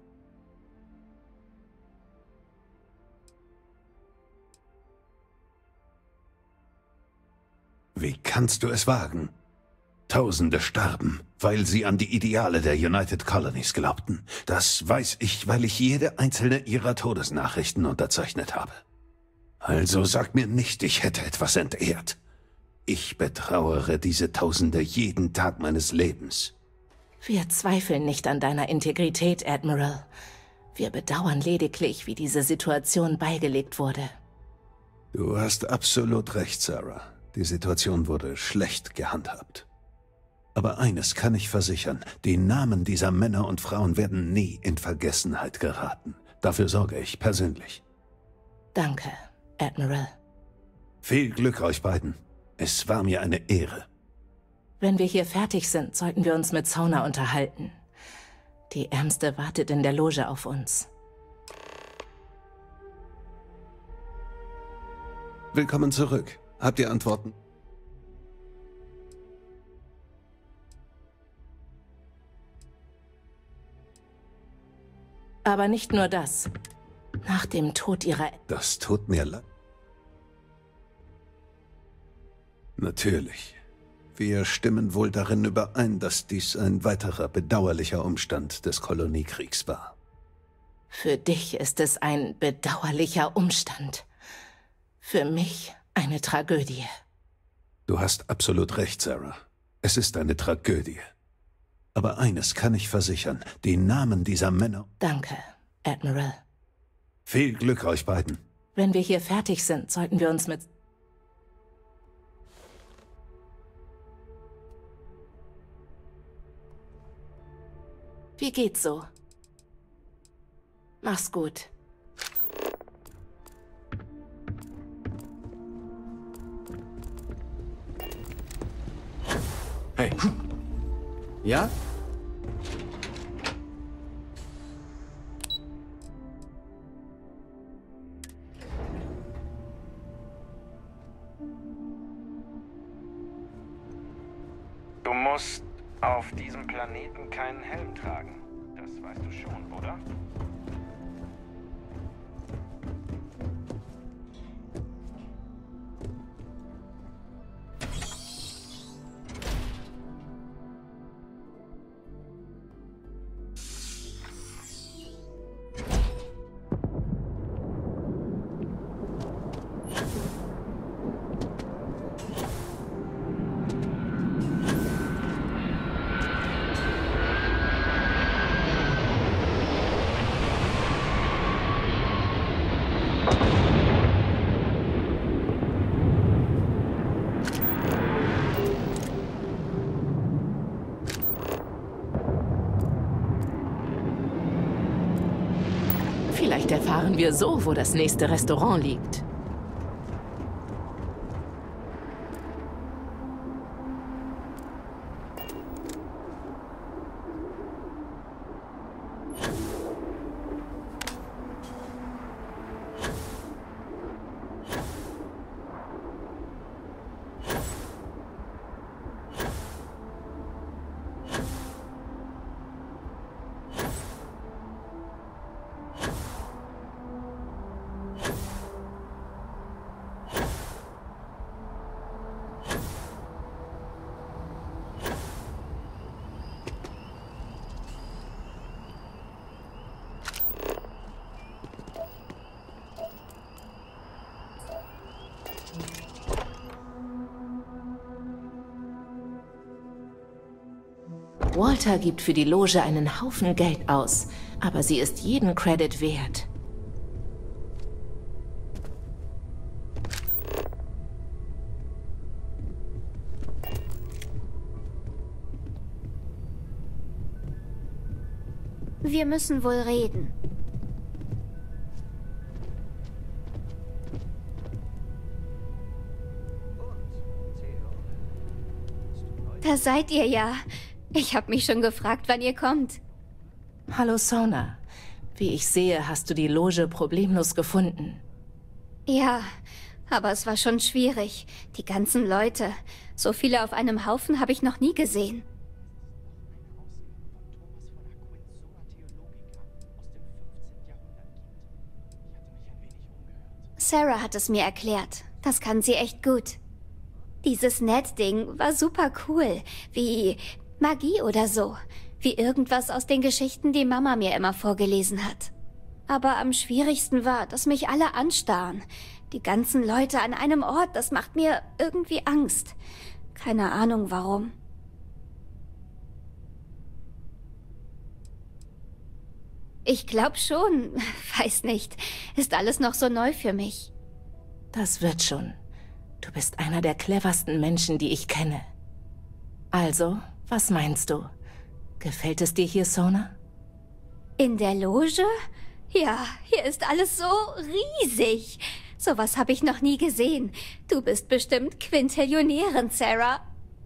Wie kannst du es wagen? Tausende starben, weil sie an die Ideale der United Colonies glaubten. Das weiß ich, weil ich jede einzelne ihrer Todesnachrichten unterzeichnet habe. Also sag mir nicht, ich hätte etwas entehrt. Ich betrauere diese Tausende jeden Tag meines Lebens. Wir zweifeln nicht an deiner Integrität, Admiral. Wir bedauern lediglich, wie diese Situation beigelegt wurde. Du hast absolut recht, Sarah. Die Situation wurde schlecht gehandhabt. Aber eines kann ich versichern, die Namen dieser Männer und Frauen werden nie in Vergessenheit geraten. Dafür sorge ich persönlich. Danke, Admiral. Viel Glück euch beiden. Es war mir eine Ehre. Wenn wir hier fertig sind, sollten wir uns mit Zauna unterhalten. Die Ärmste wartet in der Loge auf uns. Willkommen zurück. Habt ihr Antworten? Aber nicht nur das. Nach dem Tod ihrer... Das tut mir leid. Natürlich. Wir stimmen wohl darin überein, dass dies ein weiterer bedauerlicher Umstand des Koloniekriegs war. Für dich ist es ein bedauerlicher Umstand. Für mich eine Tragödie. Du hast absolut recht, Sarah. Es ist eine Tragödie. Aber eines kann ich versichern, die Namen dieser Männer... Danke, Admiral. Viel Glück euch beiden. Wenn wir hier fertig sind, sollten wir uns mit... Wie geht's so? Mach's gut. Hey. Ja? Du musst auf diesem Planeten keinen Helm tragen. Das weißt du schon, oder? Vielleicht erfahren wir so, wo das nächste Restaurant liegt. Walter gibt für die Loge einen Haufen Geld aus, aber sie ist jeden Credit wert. Wir müssen wohl reden. Da seid ihr ja. Ich habe mich schon gefragt, wann ihr kommt. Hallo Sona. Wie ich sehe, hast du die Loge problemlos gefunden. Ja, aber es war schon schwierig. Die ganzen Leute. So viele auf einem Haufen habe ich noch nie gesehen. Sarah hat es mir erklärt. Das kann sie echt gut. Dieses Net-Ding war super cool. Wie Magie oder so. Wie irgendwas aus den Geschichten, die Mama mir immer vorgelesen hat. Aber am schwierigsten war, dass mich alle anstarren. Die ganzen Leute an einem Ort, das macht mir irgendwie Angst. Keine Ahnung warum. Ich glaube schon. Weiß nicht. Ist alles noch so neu für mich. Das wird schon. Du bist einer der cleversten Menschen, die ich kenne. Also, was meinst du? Gefällt es dir hier, Sona? In der Loge? Ja, hier ist alles so riesig. Sowas habe ich noch nie gesehen. Du bist bestimmt Quintillionärin, Sarah.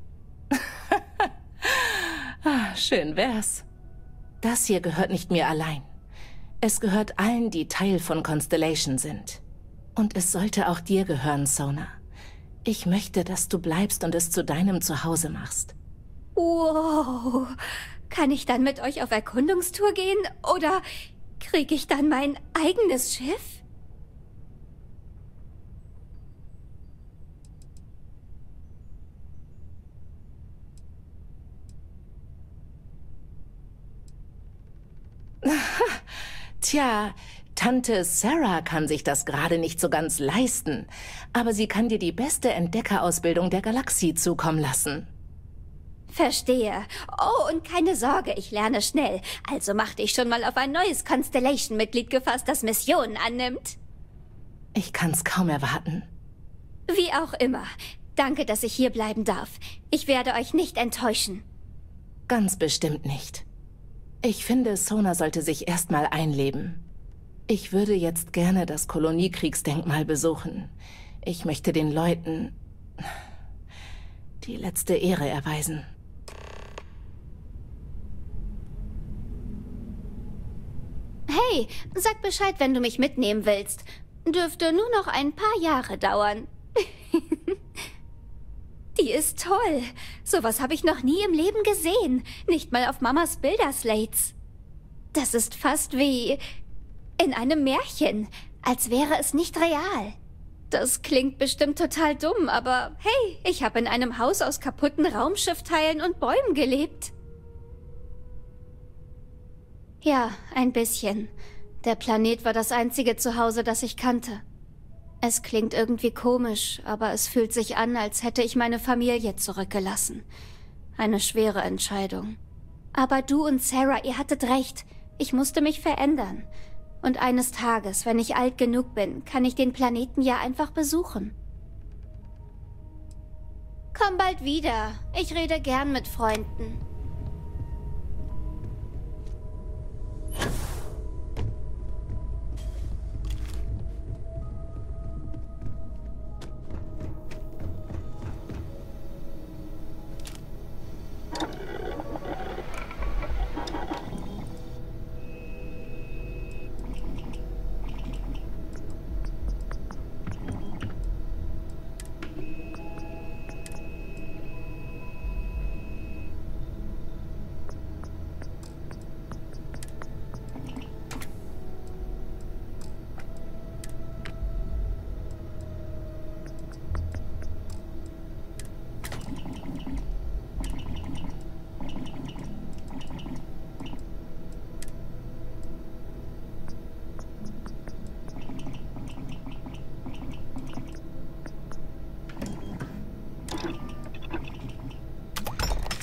Schön wär's. Das hier gehört nicht mir allein. Es gehört allen, die Teil von Constellation sind. Und es sollte auch dir gehören, Sona. Ich möchte, dass du bleibst und es zu deinem Zuhause machst. Wow. Kann ich dann mit euch auf Erkundungstour gehen? Oder kriege ich dann mein eigenes Schiff? Tja, Tante Sarah kann sich das gerade nicht so ganz leisten, aber sie kann dir die beste Entdeckerausbildung der Galaxie zukommen lassen. Verstehe. Oh, und keine Sorge, ich lerne schnell. Also mach dich schon mal auf ein neues Constellation-Mitglied gefasst, das Missionen annimmt. Ich kann's kaum erwarten. Wie auch immer. Danke, dass ich hier bleiben darf. Ich werde euch nicht enttäuschen. Ganz bestimmt nicht. Ich finde, Sona sollte sich erstmal einleben. Ich würde jetzt gerne das Koloniekriegsdenkmal besuchen. Ich möchte den Leuten die letzte Ehre erweisen. Hey, sag Bescheid, wenn du mich mitnehmen willst. Dürfte nur noch ein paar Jahre dauern. Die ist toll. Sowas habe ich noch nie im Leben gesehen. Nicht mal auf Mamas Bilderslates. Das ist fast wie in einem Märchen. Als wäre es nicht real. Das klingt bestimmt total dumm, aber hey, ich habe in einem Haus aus kaputten Raumschiffteilen und Bäumen gelebt. Ja, ein bisschen. Der Planet war das einzige Zuhause, das ich kannte. Es klingt irgendwie komisch, aber es fühlt sich an, als hätte ich meine Familie zurückgelassen. Eine schwere Entscheidung. Aber du und Sarah, ihr hattet recht. Ich musste mich verändern. Und eines Tages, wenn ich alt genug bin, kann ich den Planeten ja einfach besuchen. Komm bald wieder. Ich rede gern mit Freunden.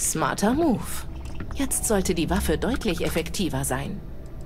Smarter Move. Jetzt sollte die Waffe deutlich effektiver sein.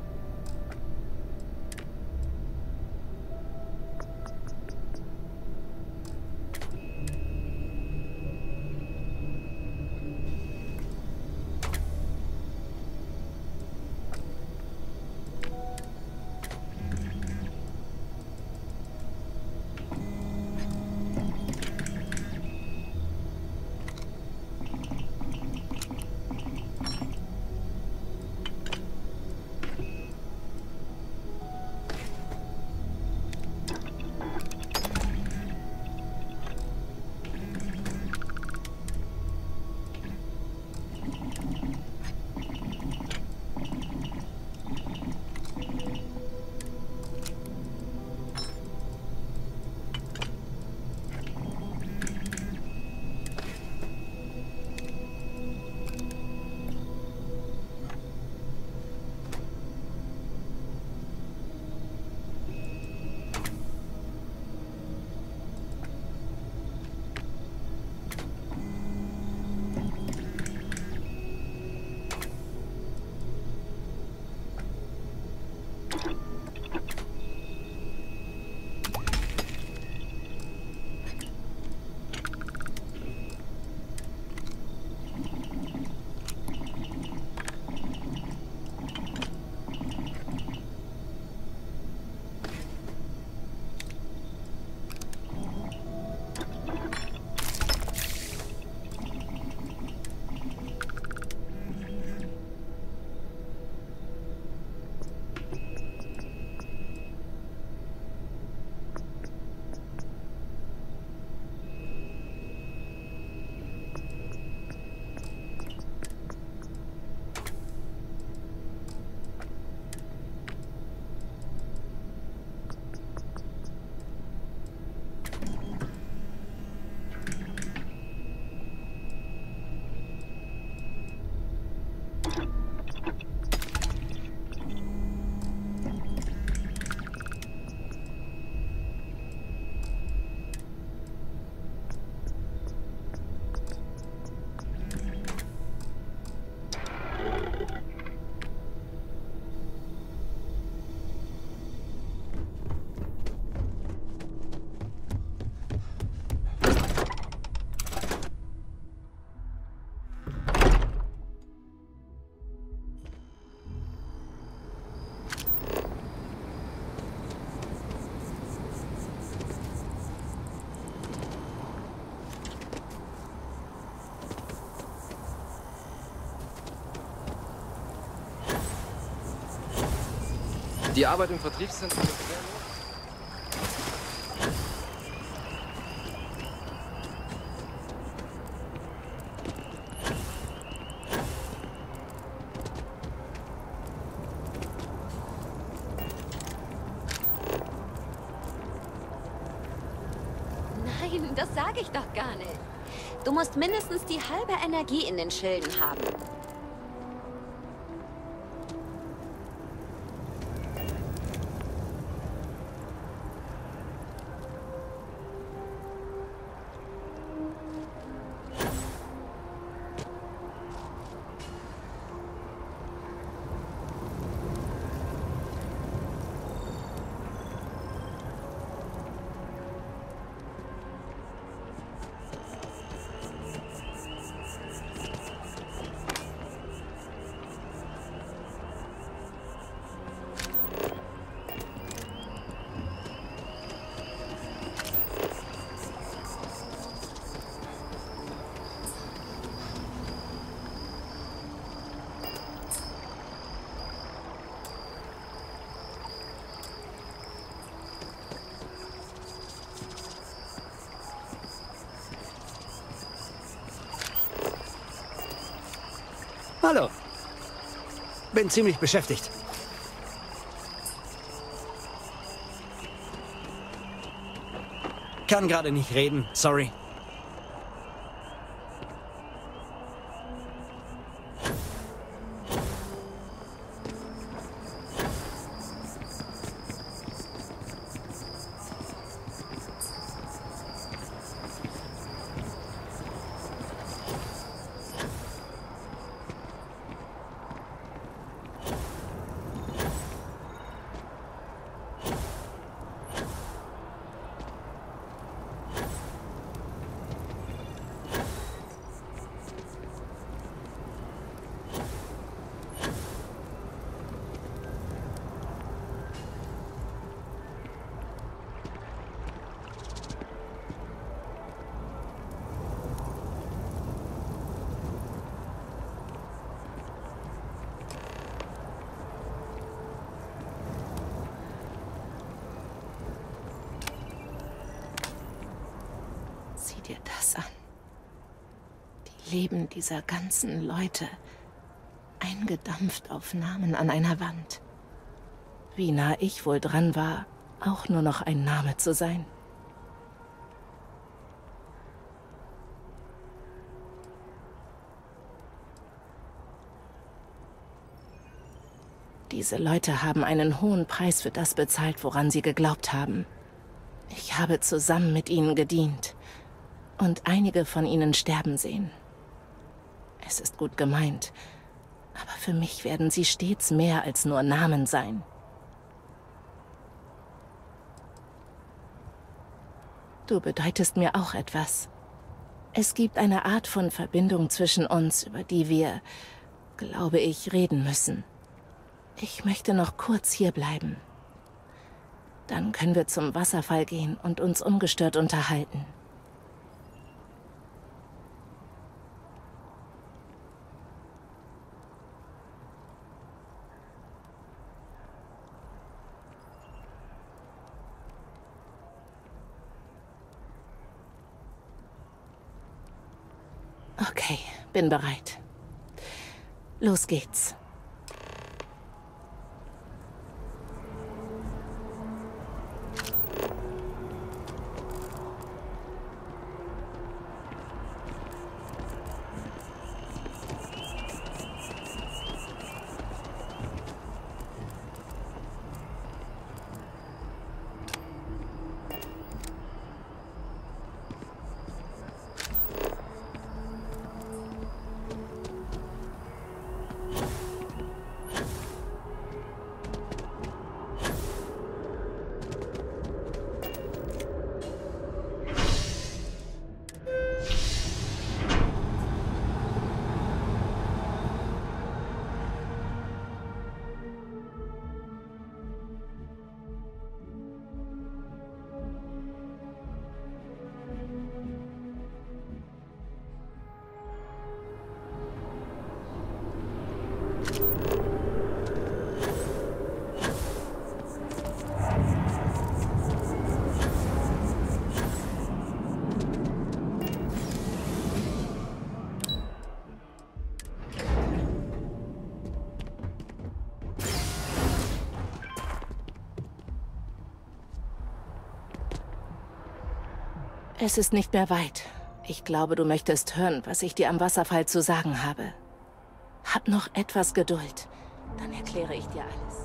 Die Arbeit im Vertriebszentrum ist sehr Nein, das sage ich doch gar nicht. Du musst mindestens die halbe Energie in den Schilden haben. Hallo. Bin ziemlich beschäftigt. Kann gerade nicht reden, sorry. dir das an. Die Leben dieser ganzen Leute, eingedampft auf Namen an einer Wand. Wie nah ich wohl dran war, auch nur noch ein Name zu sein. Diese Leute haben einen hohen Preis für das bezahlt, woran sie geglaubt haben. Ich habe zusammen mit ihnen gedient und einige von ihnen sterben sehen. Es ist gut gemeint, aber für mich werden sie stets mehr als nur Namen sein. Du bedeutest mir auch etwas. Es gibt eine Art von Verbindung zwischen uns, über die wir, glaube ich, reden müssen. Ich möchte noch kurz hier bleiben. Dann können wir zum Wasserfall gehen und uns ungestört unterhalten. Okay, bin bereit. Los geht's. Es ist nicht mehr weit. Ich glaube, du möchtest hören, was ich dir am Wasserfall zu sagen habe. Hab noch etwas Geduld, dann erkläre ich dir alles.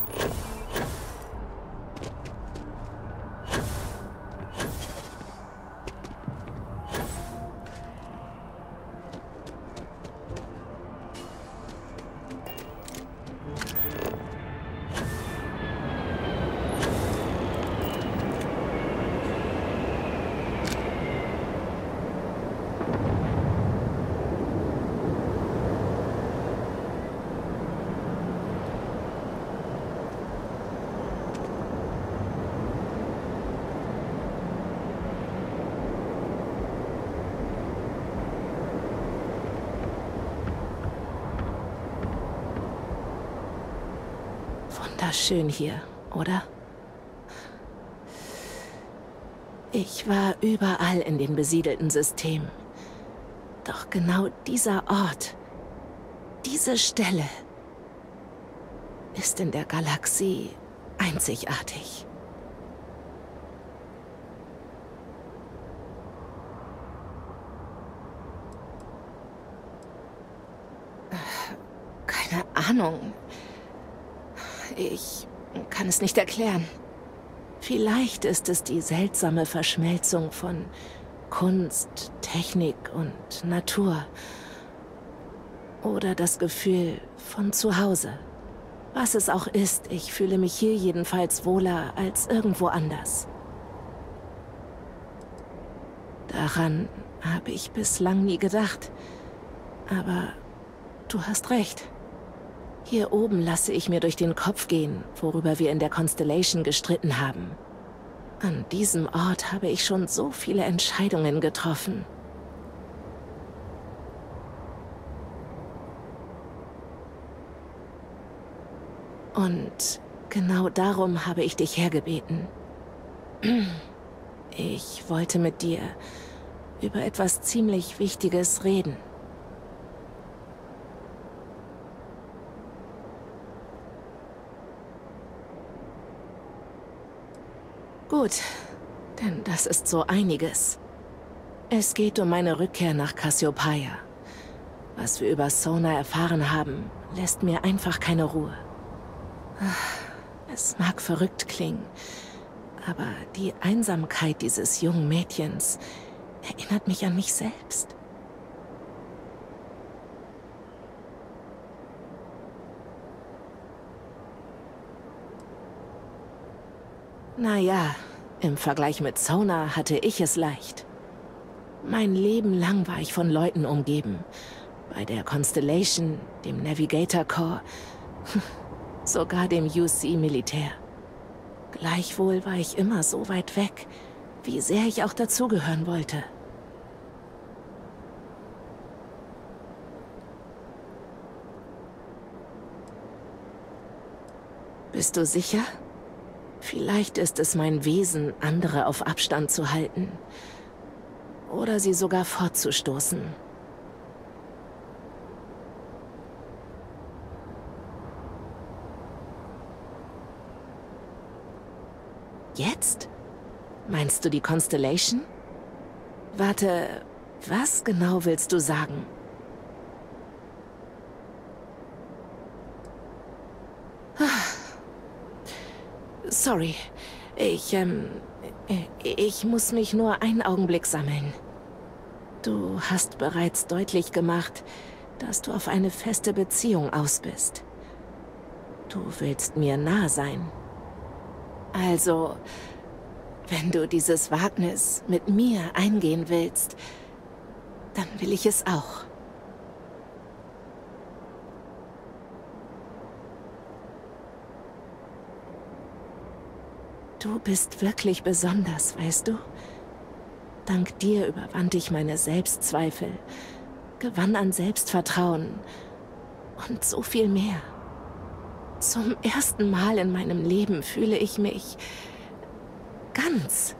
Wunderschön hier, oder? Ich war überall in den besiedelten Systemen. Doch genau dieser Ort, diese Stelle, ist in der Galaxie einzigartig. Keine Ahnung. Ich kann es nicht erklären. Vielleicht ist es die seltsame Verschmelzung von Kunst, Technik und Natur. Oder das Gefühl von zu Hause. Was es auch ist, ich fühle mich hier jedenfalls wohler als irgendwo anders. Daran habe ich bislang nie gedacht. Aber du hast recht. Hier oben lasse ich mir durch den Kopf gehen, worüber wir in der Constellation gestritten haben. An diesem Ort habe ich schon so viele Entscheidungen getroffen. Und genau darum habe ich dich hergebeten. Ich wollte mit dir über etwas ziemlich Wichtiges reden. Gut, denn das ist so einiges. Es geht um meine Rückkehr nach Cassiopeia. Was wir über Sona erfahren haben, lässt mir einfach keine Ruhe. Es mag verrückt klingen, aber die Einsamkeit dieses jungen Mädchens erinnert mich an mich selbst. Naja, im Vergleich mit Sona hatte ich es leicht. Mein Leben lang war ich von Leuten umgeben. Bei der Constellation, dem Navigator Corps, sogar dem UC-Militär. Gleichwohl war ich immer so weit weg, wie sehr ich auch dazugehören wollte. Bist du sicher? Vielleicht ist es mein Wesen, andere auf Abstand zu halten. Oder sie sogar fortzustoßen. Jetzt? Meinst du die Constellation? Warte, was genau willst du sagen? Sorry, ich muss mich nur einen Augenblick sammeln. Du hast bereits deutlich gemacht, dass du auf eine feste Beziehung aus bist. Du willst mir nah sein. Also, wenn du dieses Wagnis mit mir eingehen willst, dann will ich es auch. Du bist wirklich besonders, weißt du? Dank dir überwand ich meine Selbstzweifel, gewann an Selbstvertrauen und so viel mehr. Zum ersten Mal in meinem Leben fühle ich mich ganz.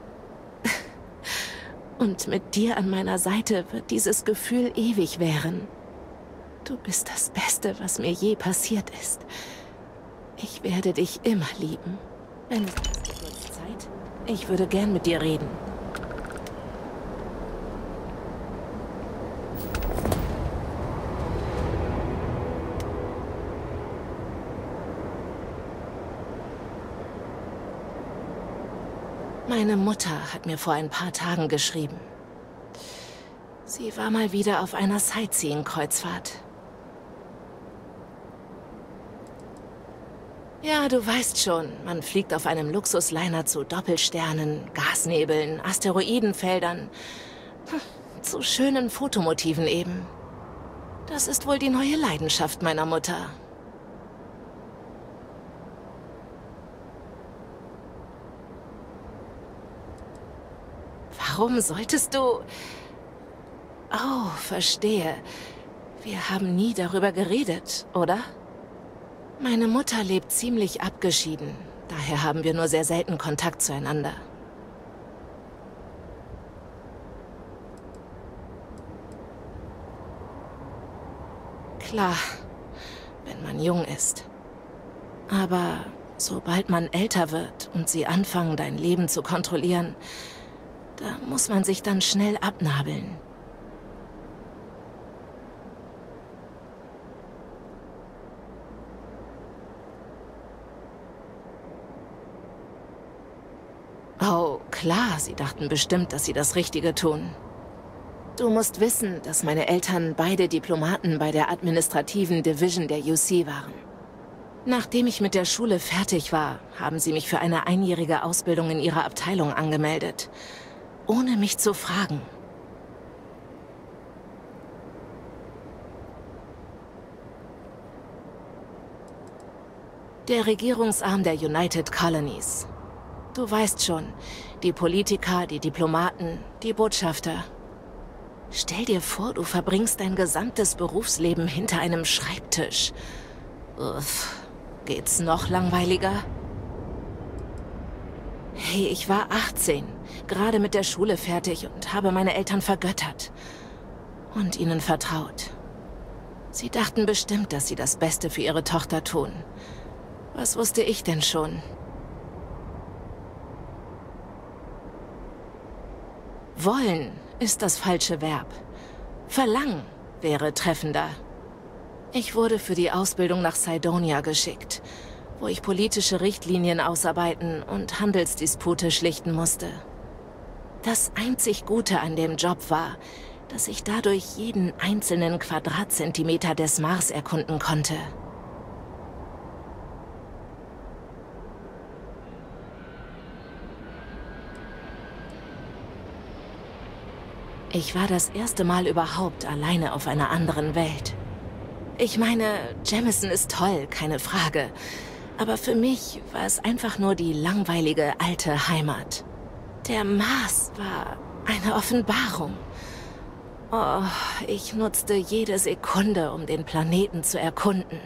Und mit dir an meiner Seite wird dieses Gefühl ewig währen. Du bist das Beste, was mir je passiert ist. Ich werde dich immer lieben. Wenn es kurz Zeit, ich würde gern mit dir reden. Meine Mutter hat mir vor ein paar Tagen geschrieben. Sie war mal wieder auf einer Sightseeing-Kreuzfahrt. Ja, du weißt schon, man fliegt auf einem Luxusliner zu Doppelsternen, Gasnebeln, Asteroidenfeldern, zu schönen Fotomotiven eben. Das ist wohl die neue Leidenschaft meiner Mutter. Warum solltest du... Oh, verstehe. Wir haben nie darüber geredet, oder? Meine Mutter lebt ziemlich abgeschieden. Daher haben wir nur sehr selten Kontakt zueinander. Klar, wenn man jung ist. Aber sobald man älter wird und sie anfangen, dein Leben zu kontrollieren, da muss man sich dann schnell abnabeln. Oh, klar, sie dachten bestimmt, dass sie das Richtige tun. Du musst wissen, dass meine Eltern beide Diplomaten bei der administrativen Division der UC waren. Nachdem ich mit der Schule fertig war, haben sie mich für eine einjährige Ausbildung in ihrer Abteilung angemeldet. Ohne mich zu fragen. Der Regierungsarm der United Colonies. Du weißt schon, die Politiker, die Diplomaten, die Botschafter. Stell dir vor, du verbringst dein gesamtes Berufsleben hinter einem Schreibtisch. Uff, geht's noch langweiliger? Hey, ich war 18, gerade mit der Schule fertig und habe meine Eltern vergöttert und ihnen vertraut. Sie dachten bestimmt, dass sie das Beste für ihre Tochter tun. Was wusste ich denn schon? Wollen ist das falsche Verb. Verlangen wäre treffender. Ich wurde für die Ausbildung nach Cydonia geschickt, wo ich politische Richtlinien ausarbeiten und Handelsdispute schlichten musste. Das einzig Gute an dem Job war, dass ich dadurch jeden einzelnen Quadratzentimeter des Mars erkunden konnte. Ich war das erste Mal überhaupt alleine auf einer anderen Welt. Ich meine, Jemison ist toll, keine Frage. Aber für mich war es einfach nur die langweilige alte Heimat. Der Mars war eine Offenbarung. Oh, ich nutzte jede Sekunde, um den Planeten zu erkunden.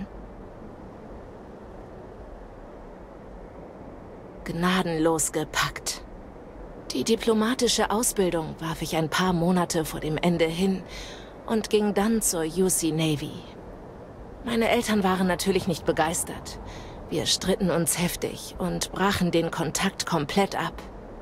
Gnadenlos gepackt. Die diplomatische Ausbildung warf ich ein paar Monate vor dem Ende hin und ging dann zur UC Navy. Meine Eltern waren natürlich nicht begeistert. Wir stritten uns heftig und brachen den Kontakt komplett ab.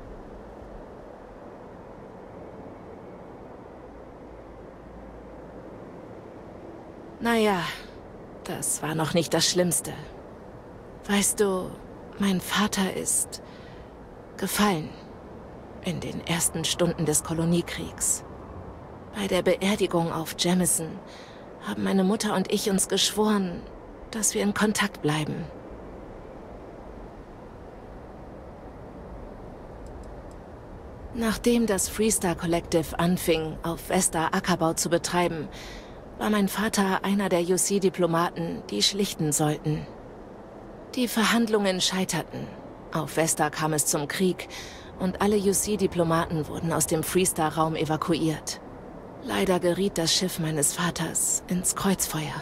Naja, das war noch nicht das Schlimmste. Weißt du, mein Vater ist gefallen in den ersten Stunden des Koloniekriegs. Bei der Beerdigung auf Jemison haben meine Mutter und ich uns geschworen, dass wir in Kontakt bleiben. Nachdem das Freestar Collective anfing, auf Vesta Ackerbau zu betreiben, war mein Vater einer der UC-Diplomaten, die schlichten sollten. Die Verhandlungen scheiterten. Auf Vesta kam es zum Krieg und alle UC-Diplomaten wurden aus dem Freestar-Raum evakuiert. Leider geriet das Schiff meines Vaters ins Kreuzfeuer.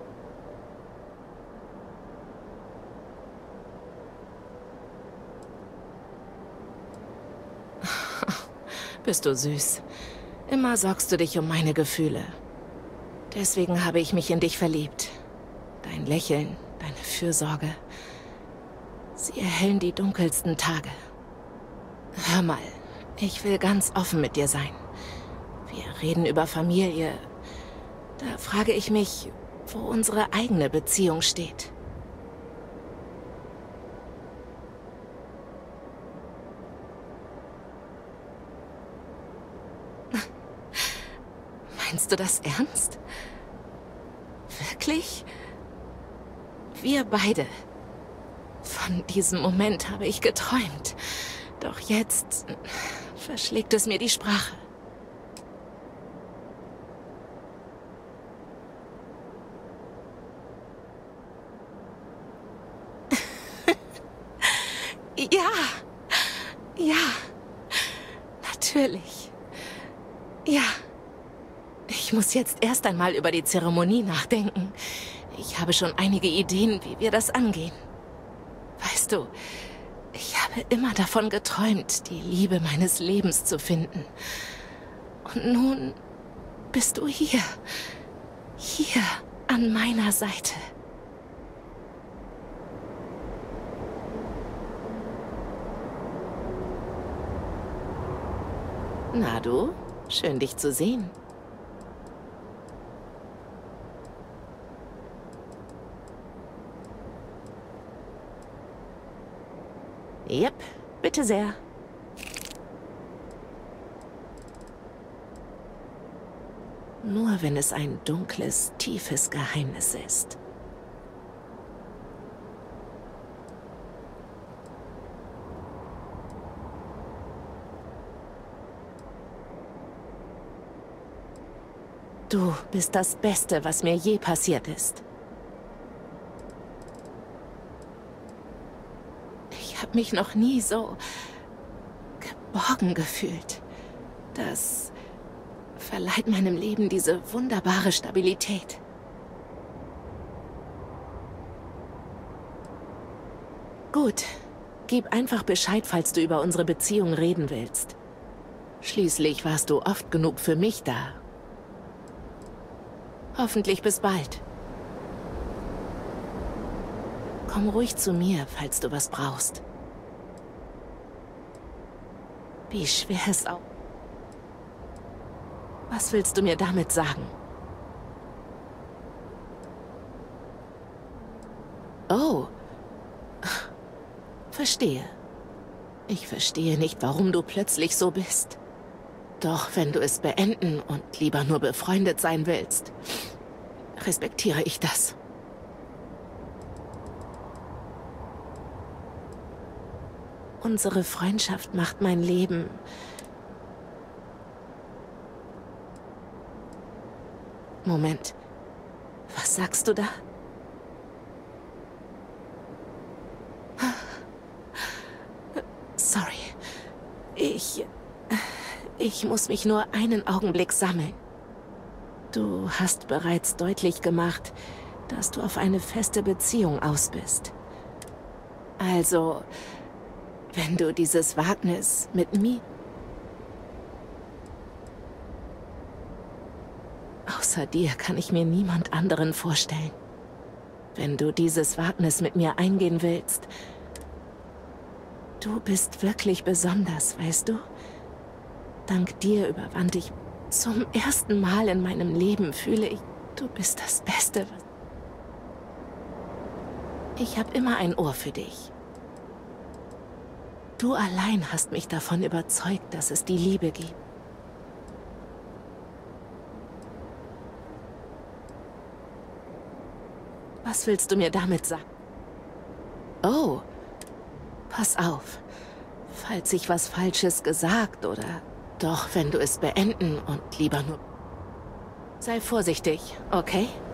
Bist du süß. Immer sorgst du dich um meine Gefühle. Deswegen habe ich mich in dich verliebt. Dein Lächeln, deine Fürsorge. Sie erhellen die dunkelsten Tage. Hör mal, ich will ganz offen mit dir sein. Wir reden über Familie. Da frage ich mich, wo unsere eigene Beziehung steht. Meinst du das ernst? Wirklich? Wir beide. Von diesem Moment habe ich geträumt. Doch jetzt verschlägt es mir die Sprache. Ja, natürlich. Ja. Ich muss jetzt erst einmal über die Zeremonie nachdenken. Ich habe schon einige Ideen, wie wir das angehen. Weißt du, ich habe immer davon geträumt, die Liebe meines Lebens zu finden. Und nun bist du hier. Hier an meiner Seite. Na du, schön dich zu sehen. Yep, bitte sehr. Nur wenn es ein dunkles, tiefes Geheimnis ist. Du bist das Beste, was mir je passiert ist. Ich habe mich noch nie so geborgen gefühlt. Das verleiht meinem Leben diese wunderbare Stabilität. Gut, Gib einfach Bescheid, falls du über unsere Beziehung reden willst. Schließlich warst du oft genug für mich da. Hoffentlich bis bald. Komm ruhig zu mir, falls du was brauchst. Wie schwer es auch. Was willst du mir damit sagen? Oh. Verstehe. Ich verstehe nicht, warum du plötzlich so bist. Doch wenn du es beenden und lieber nur befreundet sein willst, respektiere ich das. Unsere Freundschaft macht mein Leben... Moment. Was sagst du da? Sorry. Ich muss mich nur einen Augenblick sammeln. Du hast bereits deutlich gemacht, dass du auf eine feste Beziehung aus bist. Also, wenn du dieses Wagnis mit mir... Außer dir kann ich mir niemand anderen vorstellen. Wenn du dieses Wagnis mit mir eingehen willst... Du bist wirklich besonders, weißt du? Dank dir überwand ich... Zum ersten Mal in meinem Leben fühle ich, du bist das Beste. Ich habe immer ein Ohr für dich. Du allein hast mich davon überzeugt, dass es die Liebe gibt. Was willst du mir damit sagen? Oh, pass auf. Falls ich was Falsches gesagt oder... Doch, wenn du es beenden und lieber nur... Sei vorsichtig, okay?